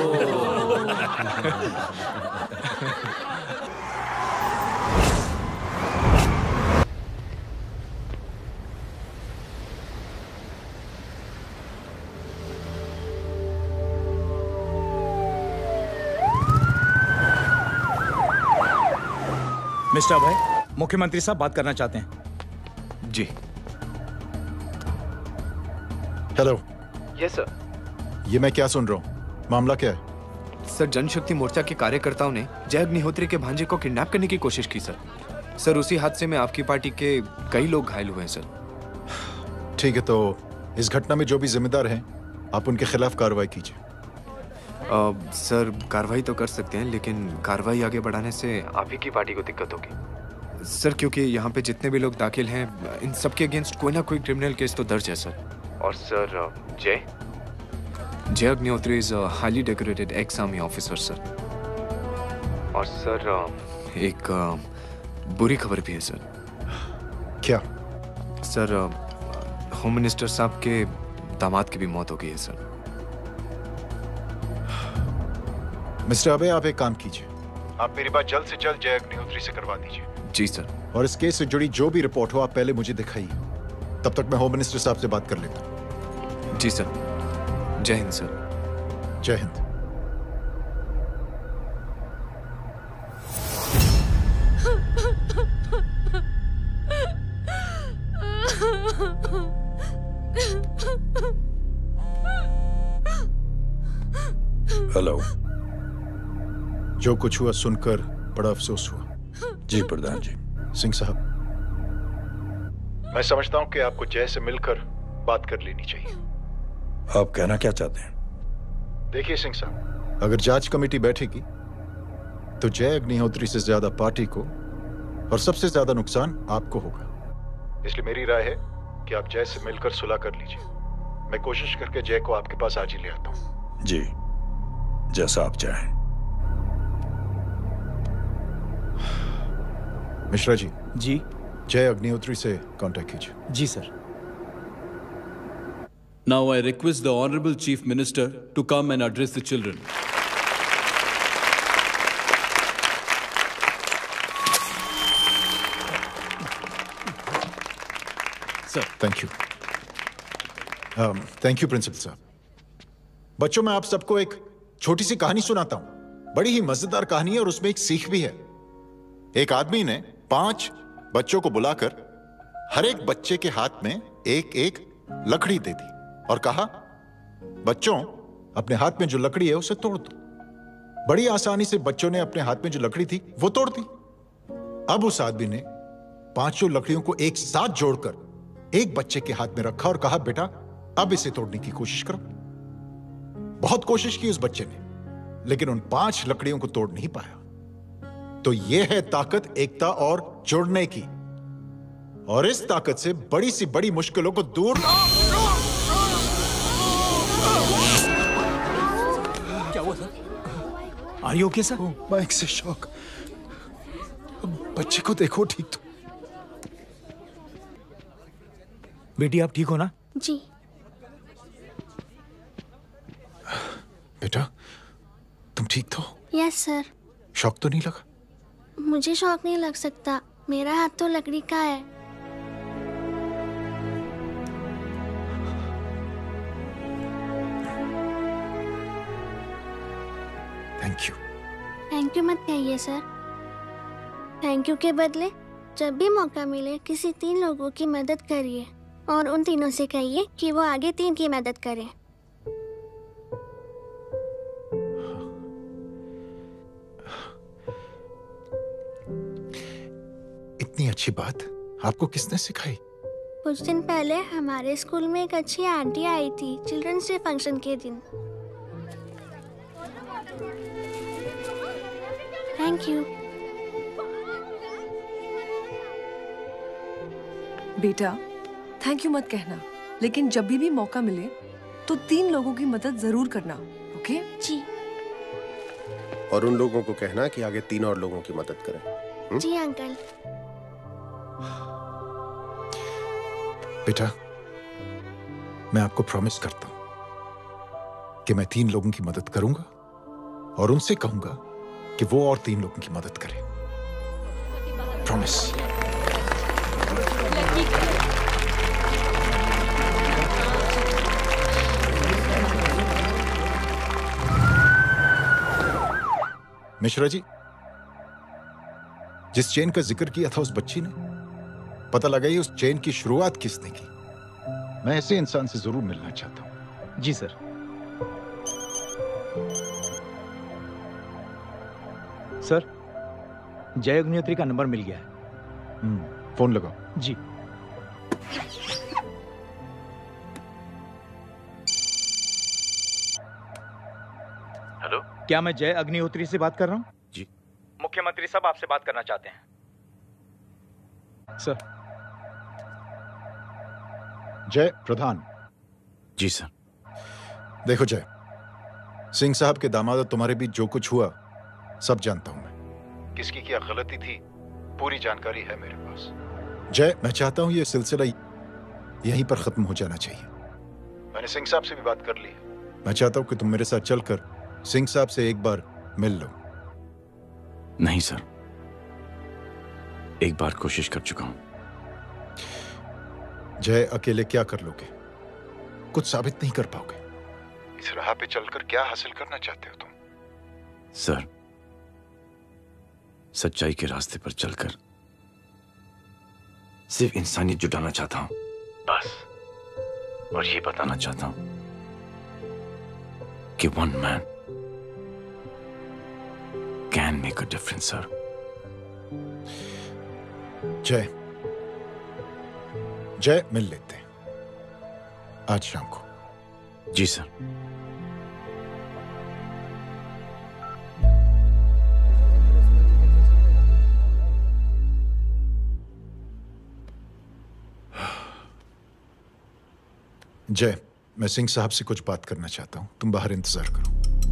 मिस्टर अभय, मुख्यमंत्री साहब बात करना चाहते हैं। जी। हेलो। Yes sir. ये मैं क्या सुन रहा हूँ? मामला क्या है? सर, जनशक्ति मोर्चा के कार्यकर्ताओं ने जय अग्निहोत्री के भांजे को किडनैप करने की कोशिश की सर। सर, उसी हादसे में आपकी पार्टी के कई लोग घायल हुए हैं सर। ठीक है, तो इस घटना में जो भी जिम्मेदार हैं, आप उनके खिलाफ कार्रवाई कीजिए। सर, कार्रवाई तो कर सकते हैं, लेकिन कार्रवाई आगे बढ़ाने से आप ही की पार्टी को दिक्कत होगी सर, क्योंकि यहाँ पे जितने भी लोग दाखिल हैं, इन सबके अगेंस्ट कोई ना कोई क्रिमिनल केस तो दर्ज है सर। और sir, Jai Agnihotri is highly decorated ex army officer sir. और सर, एक बुरी खबर भी है सर। क्या? सर, होम मिनिस्टर साहब के दामाद की भी मौत हो गई है सर। मिस्टर अबे, आप एक काम कीजिए, आप मेरी बात जल्द से जल्द जय अग्निहोत्री से करवा दीजिए। जी सर। और इस केस से जुड़ी जो भी रिपोर्ट हो, आप पहले मुझे दिखाइए। तब तक मैं होम मिनिस्टर साहब से बात कर लेता हूँ। जी सर। जय हिंद सर। जय हिंद। हेलो। जो कुछ हुआ सुनकर बड़ा अफसोस हुआ। जी प्रधान जी। सिंह साहब, मैं समझता हूं कि आपको जय से मिलकर बात कर लेनी चाहिए। आप कहना क्या चाहते हैं? देखिए सिंह साहब, अगर जांच कमेटी बैठेगी तो जय अग्निहोत्री से ज्यादा पार्टी को और सबसे ज्यादा नुकसान आपको होगा। इसलिए मेरी राय है कि आप जय से मिलकर सुलह कर लीजिए। मैं कोशिश करके जय को आपके पास आज ही ले आता हूं। जी, जैसा आप चाहें। मिश्रा जी। जी। जय अग्निहोत्री से कांटेक्ट कीजिए। जी sir. Now I request the Honorable Chief Minister to come and address the children. Sir, thank you. Thank you, principal साहब। बच्चों, मैं आप सबको एक छोटी सी कहानी सुनाता हूं। बड़ी ही मजेदार कहानी है और उसमें एक सीख भी है। एक आदमी ने 5 बच्चों को बुलाकर हर एक बच्चे के हाथ में एक एक लकड़ी दे दी और कहा, बच्चों, अपने हाथ में जो लकड़ी है उसे तोड़ दो। बड़ी आसानी से बच्चों ने अपने हाथ में जो लकड़ी थी वो तोड़ दी। अब उस आदमी ने 5 लकड़ियों को एक साथ जोड़कर एक बच्चे के हाथ में रखा और कहा, बेटा, अब इसे तोड़ने की कोशिश करो। बहुत कोशिश की उस बच्चे ने, लेकिन उन 5 लकड़ियों को तोड़ नहीं पाया। तो यह है ताकत एकता और जुड़ने की, और इस ताकत से बड़ी सी बड़ी मुश्किलों को दूर। क्या हुआ sir? Are you okay sir? Mike से शॉक। बच्चे को देखो ठीक तो। बेटी, आप ठीक हो ना? जी। बेटा, तुम ठीक तो? Yes sir. शॉक तो नहीं लगा? मुझे शौक नहीं लग सकता, मेरा हाथ तो लकड़ी का है। Thank you. थैंक यू मत कहिए सर। थैंक यू के बदले जब भी मौका मिले किसी 3 लोगों की मदद करिए। और उन तीनों से कहिए कि वो आगे 3 की मदद करें। इतनी अच्छी बात आपको किसने सिखाई? कुछ दिन पहले हमारे स्कूल में एक अच्छी आंटी आई थी चिल्ड्रंस डे फंक्शन के दिन। Thank you. बेटा थैंक यू मत कहना, लेकिन जब भी मौका मिले तो 3 लोगों की मदद जरूर करना, ओके? जी। और उन लोगों को कहना कि आगे 3 और लोगों की मदद करें। जी अंकल। बेटा, मैं आपको प्रॉमिस करता हूं कि मैं 3 लोगों की मदद करूंगा और उनसे कहूंगा कि वो और 3 लोगों की मदद करें। प्रॉमिस। मिश्रा जी, जिस चेन का जिक्र किया था उस बच्ची ने, पता लगाइए उस चेन की शुरुआत किसने की। मैं ऐसे इंसान से जरूर मिलना चाहता हूं। जी सर। सर, जय अग्निहोत्री का नंबर मिल गया है। फोन लगाओ। जी। हेलो, क्या मैं जय अग्निहोत्री से बात कर रहा हूँ? जी। मुख्यमंत्री साहब आपसे बात करना चाहते हैं। सर। जय प्रधान। जी सर। देखो जय, सिंह साहब के दामाद तुम्हारे बीच जो कुछ हुआ सब जानता हूं मैं। किसकी क्या गलती थी पूरी जानकारी है मेरे पास। जय, मैं चाहता हूं ये सिलसिला यहीं पर खत्म हो जाना चाहिए। मैंने सिंह साहब से भी बात कर ली है। मैं चाहता हूं कि तुम मेरे साथ चलकर सिंह साहब से एक बार मिल लो। नहीं सर, एक बार कोशिश कर चुका हूं। जय, अकेले क्या कर लोगे? कुछ साबित नहीं कर पाओगे। इस राह पे चलकर क्या हासिल करना चाहते हो तुम? सर, सच्चाई के रास्ते पर चलकर सिर्फ इंसानियत जुटाना चाहता हूं, बस। और ये बताना चाहता हूं कि one man can make a difference sir. Jai, Jai, मिल लेते हैं आज शाम को। जी सर। जय, मैं सिंह साहब से कुछ बात करना चाहता हूं। तुम बाहर इंतजार करो।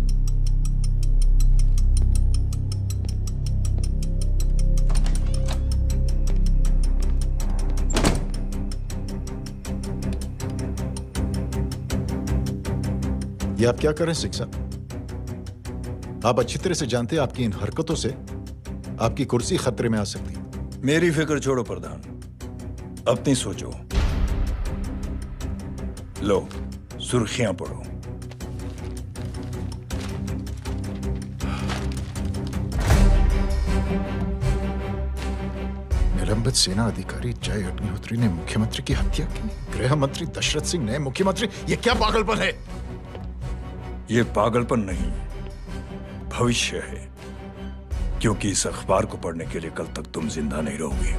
ये आप क्या कर रहे हैं सिंह साहब? आप अच्छी तरह से जानते हैं आपकी इन हरकतों से आपकी कुर्सी खतरे में आ सकती है। मेरी फिक्र छोड़ो प्रधान, अपनी सोचो। लो, सुर्खियां पढ़ो। निलंबित सेना अधिकारी जय अग्निहोत्री ने मुख्यमंत्री की हत्या की। गृह मंत्री दशरथ सिंह ने मुख्यमंत्री, ये क्या पागलपन है? ये पागलपन नहीं, भविष्य है, क्योंकि इस अखबार को पढ़ने के लिए कल तक तुम जिंदा नहीं रहोगे।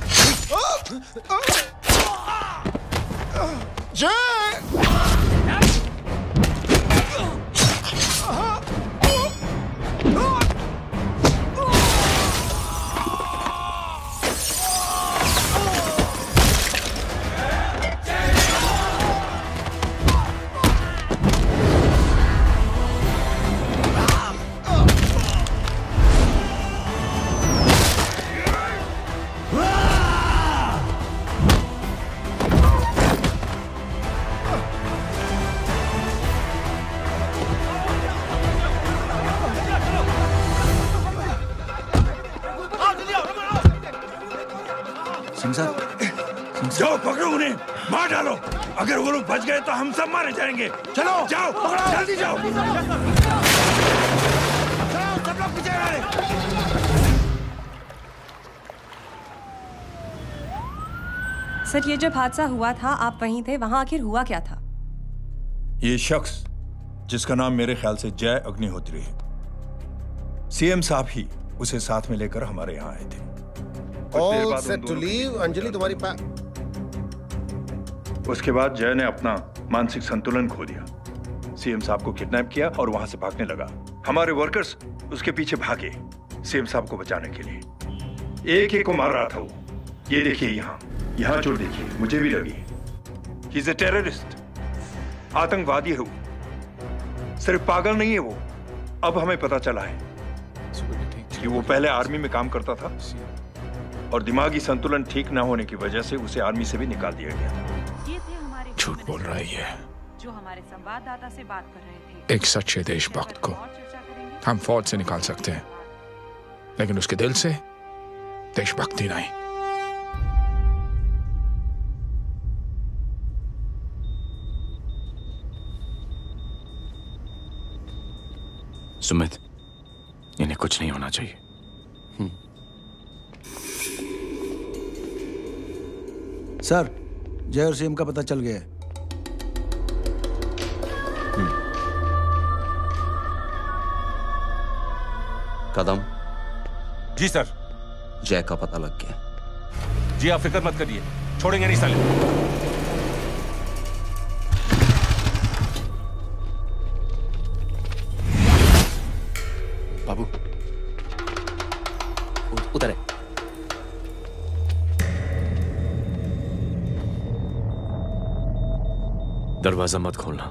जाओ पकड़ो उन्हें, मार डालो। अगर वो लोग बच गए तो हम सब मारे जाएंगे। चलो जाओ, जल्दी जाओ। सब लोग पीछे आ रहे। सर, ये जब हादसा हुआ था आप वहीं थे, वहां आखिर हुआ क्या था? ये शख्स जिसका नाम मेरे ख्याल से जय अग्निहोत्री है, सीएम साहब ही उसे साथ में लेकर हमारे यहाँ आए थे। All set to leave. Anjali तुम्हारी उसके बाद जय ने अपना मानसिक संतुलन खो दिया, सीएम साहब को किडनैप किया और वहां से भागने लगा। हमारे वर्कर्स उसके पीछे भागे सीएम साहब को बचाने के लिए। एक एक को मार रहा था वो। ये देखिए यहाँ चोट देखिए, मुझे भी लगी। ही इज ए टेररिस्ट, आतंकवादी है वो, सिर्फ पागल नहीं है वो। अब हमें पता चला है कि वो पहले आर्मी में काम करता था और दिमागी संतुलन ठीक ना होने की वजह से उसे आर्मी से भी निकाल दिया गया। झूठ बोल रहा है ये। जो हमारे संवाददाता से बात कर रहे थे। एक सच्चे देशभक्त को हम फौज से निकाल सकते हैं, लेकिन उसके दिल से देशभक्ति नहीं। सुमित, इन्हें कुछ नहीं होना चाहिए। सर, जय और सीएम का पता चल गया है। कदम। जी सर। जय का पता लग गया। जी आप फिक्र मत करिए, छोड़ेंगे नहीं साले। बाबू उधर है। दरवाजा मत खोलना।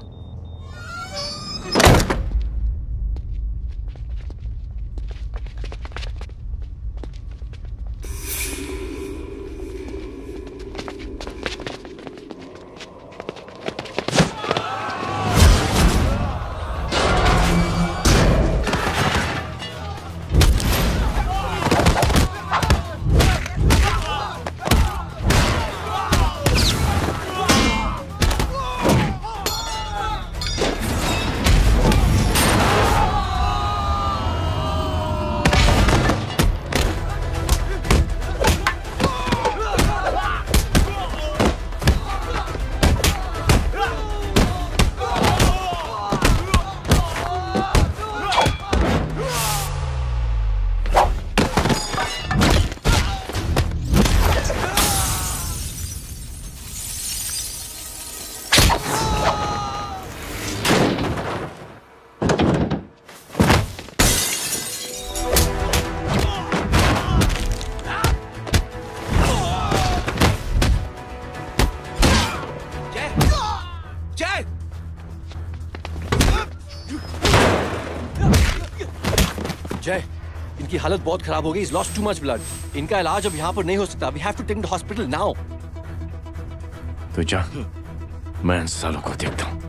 जय, इनकी हालत बहुत खराब हो गई। He's lost too much blood. इनका इलाज अब यहाँ पर नहीं हो सकता। We have to take him to hospital now. तो जा, मैं इन सालों को देखता हूँ।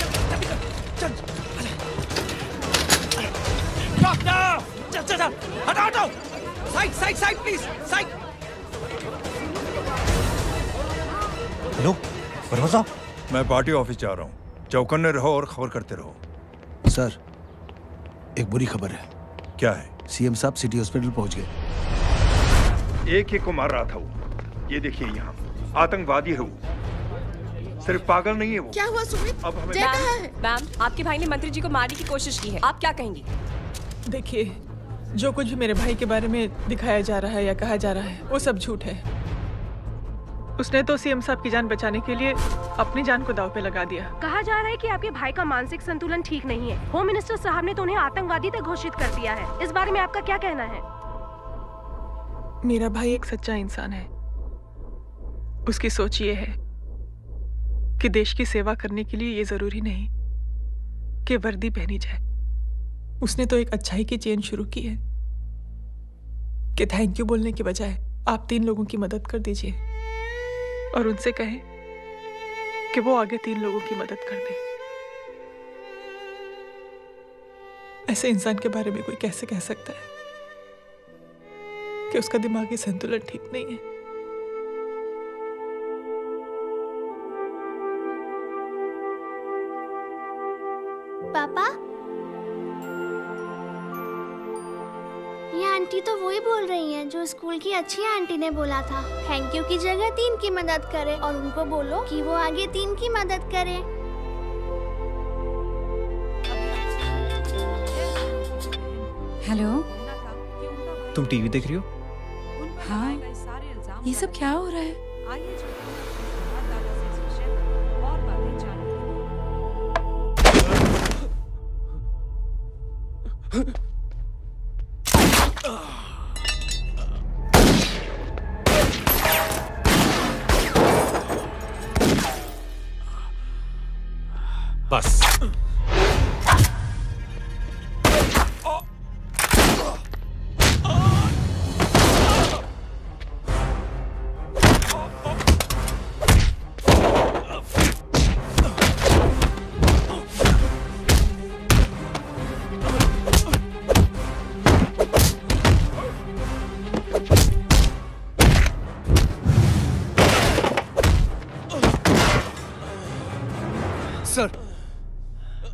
चल हटाओ हटाओ side side side please side. Hello परवा साहब, मैं पार्टी ऑफिस जा रहा हूँ, चौकन्ने रहो और खबर करते रहो। सर एक बुरी खबर है। क्या है? सीएम साहब सिटी हॉस्पिटल पहुंच गए। एक को मार रहा था वो, ये देखिए यहाँ आतंकवादी है वो, सिर्फ पागल नहीं है वो। क्या हुआ सुमित? अब हमें मैम, आपके भाई ने मंत्री जी को मारने की कोशिश की है, आप क्या कहेंगी? देखिए, जो कुछ भी मेरे भाई के बारे में दिखाया जा रहा है या कहा जा रहा है वो सब झूठ है। उसने तो सीएम साहब की जान बचाने के लिए अपनी जान को दांव पे लगा दिया। कहा जा रहा है कि आपके भाई का मानसिक संतुलन ठीक नहीं है। होम मिनिस्टर साहब ने तो उन्हें आतंकवादी तक घोषित कर दिया है। इस बारे में आपका क्या कहना है? मेरा भाई एक सच्चा इंसान है। उसकी सोच ये है कि देश की सेवा करने के लिए ये जरूरी नहीं कि वर्दी पहनी जाए। उसने तो एक अच्छाई की चेन शुरू की है कि थैंक यू बोलने के बजाय आप 3 लोगों की मदद कर दीजिए और उनसे कहें कि वो आगे 3 लोगों की मदद कर दे। ऐसे इंसान के बारे में कोई कैसे कह सकता है कि उसका दिमागी संतुलन ठीक नहीं है? पापा, ये आंटी तो वही बोल रही हैं जो स्कूल की अच्छी आंटी ने बोला था, थैंक यू की जगह 3 की मदद करें और उनको बोलो कि वो आगे 3 की मदद करें। हेलो, तुम टीवी देख रही हो? हाँ, ये सब क्या हो रहा है? बस सर,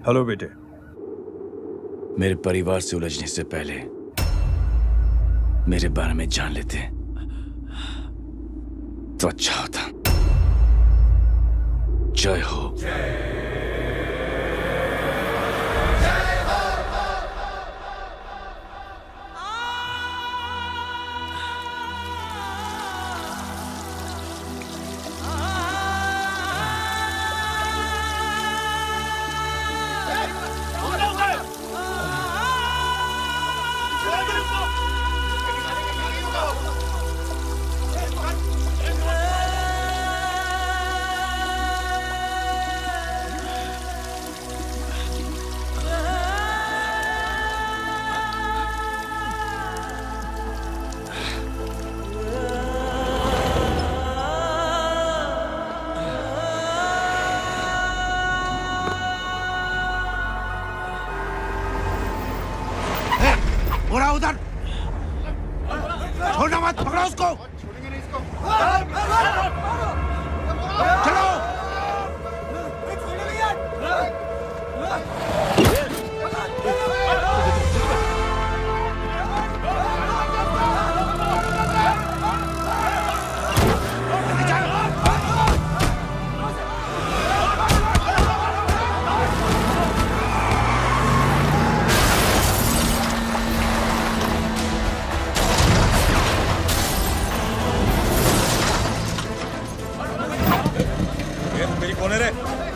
हेलो बेटे। मेरे परिवार से उलझने से पहले मेरे बारे में जान लेते तो अच्छा होता। जय हो। बुरा उधर छोड़ना मत, पकड़ो उसको। चलो। कौन है रे?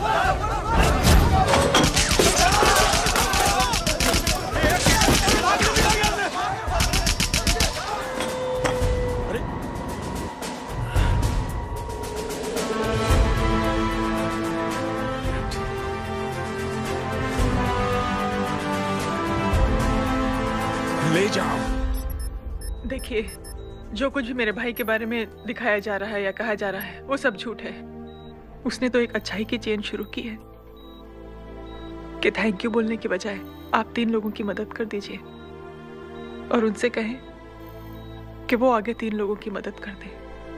ले जाओ। देखिए, जो कुछ भी मेरे भाई के बारे में दिखाया जा रहा है या कहा जा रहा है वो सब झूठ है। उसने तो एक अच्छाई की चेन शुरू की है कि थैंक यू बोलने के बजाय आप 3 लोगों की मदद कर दीजिए और उनसे कहें कि वो आगे 3 लोगों की मदद कर दे।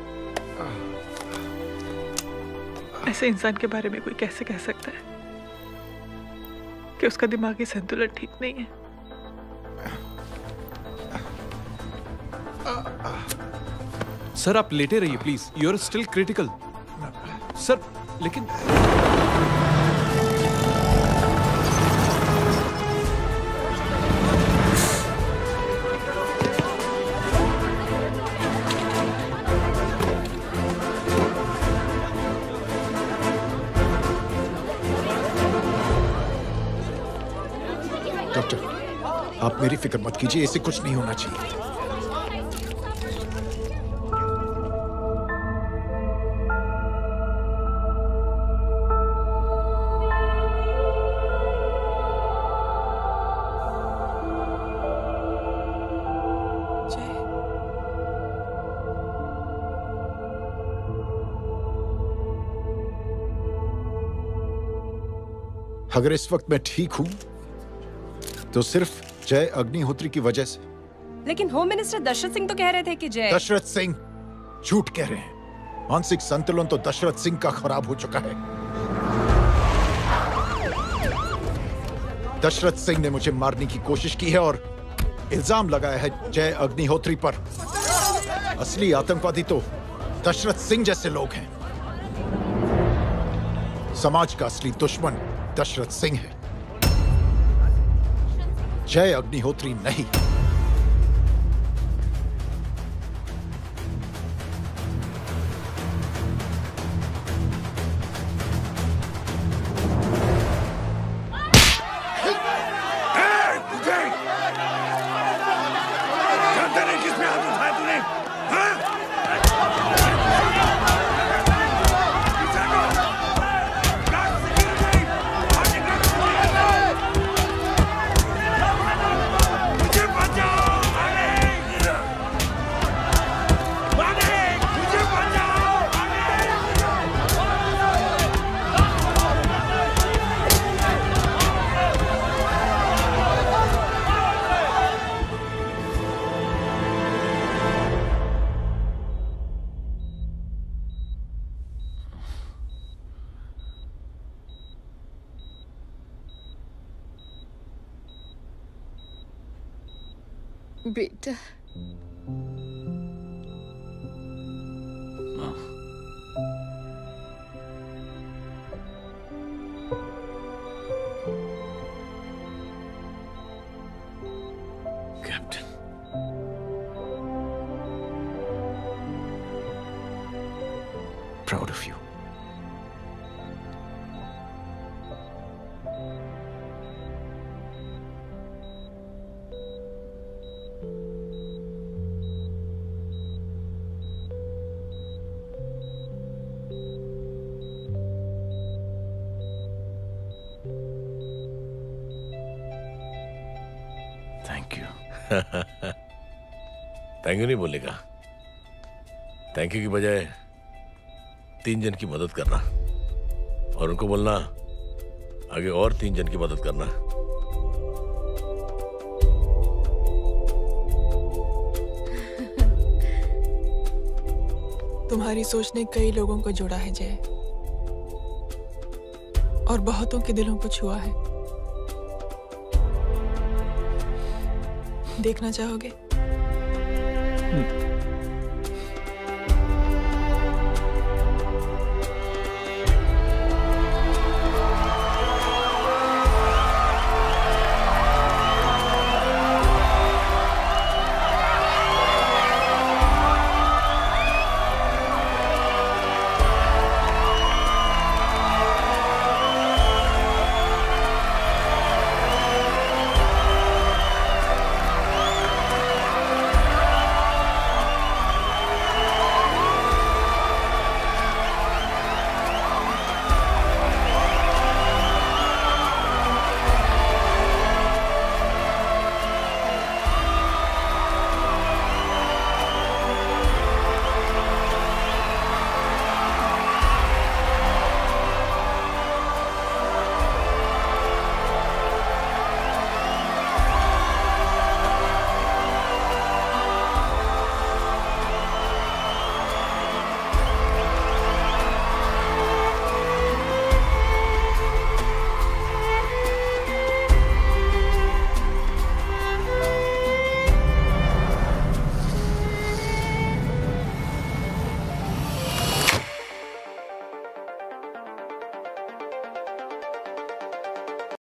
ऐसे इंसान के बारे में कोई कैसे कह सकता है कि उसका दिमागी संतुलन ठीक नहीं है? सर आप लेटे रहिए please, you are still critical. Sir लेकिन डॉक्टर, आप मेरी फिक्र मत कीजिए, इसे कुछ नहीं होना चाहिए। अगर इस वक्त मैं ठीक हूं तो सिर्फ जय अग्निहोत्री की वजह से। लेकिन होम मिनिस्टर दशरथ सिंह तो कह रहे थे कि जय। दशरथ सिंह झूठ कह रहे हैं। मानसिक संतुलन तो दशरथ सिंह का खराब हो चुका है। दशरथ सिंह ने मुझे मारने की कोशिश की है और इल्जाम लगाया है जय अग्निहोत्री पर। असली आतंकवादी तो दशरथ सिंह जैसे लोग हैं। समाज का असली दुश्मन दशरथ सिंह है, जय अग्निहोत्री नहीं। मुझे बेटा captain, proud of you. Thank you. Thank you नहीं बोलेगा, थैंक यू की बजाय 3 जन की मदद करना और उनको बोलना आगे और 3 जन की मदद करना। तुम्हारी सोच ने कई लोगों को जोड़ा है जय, और बहुतों के दिलों को छुआ है। देखना चाहोगे?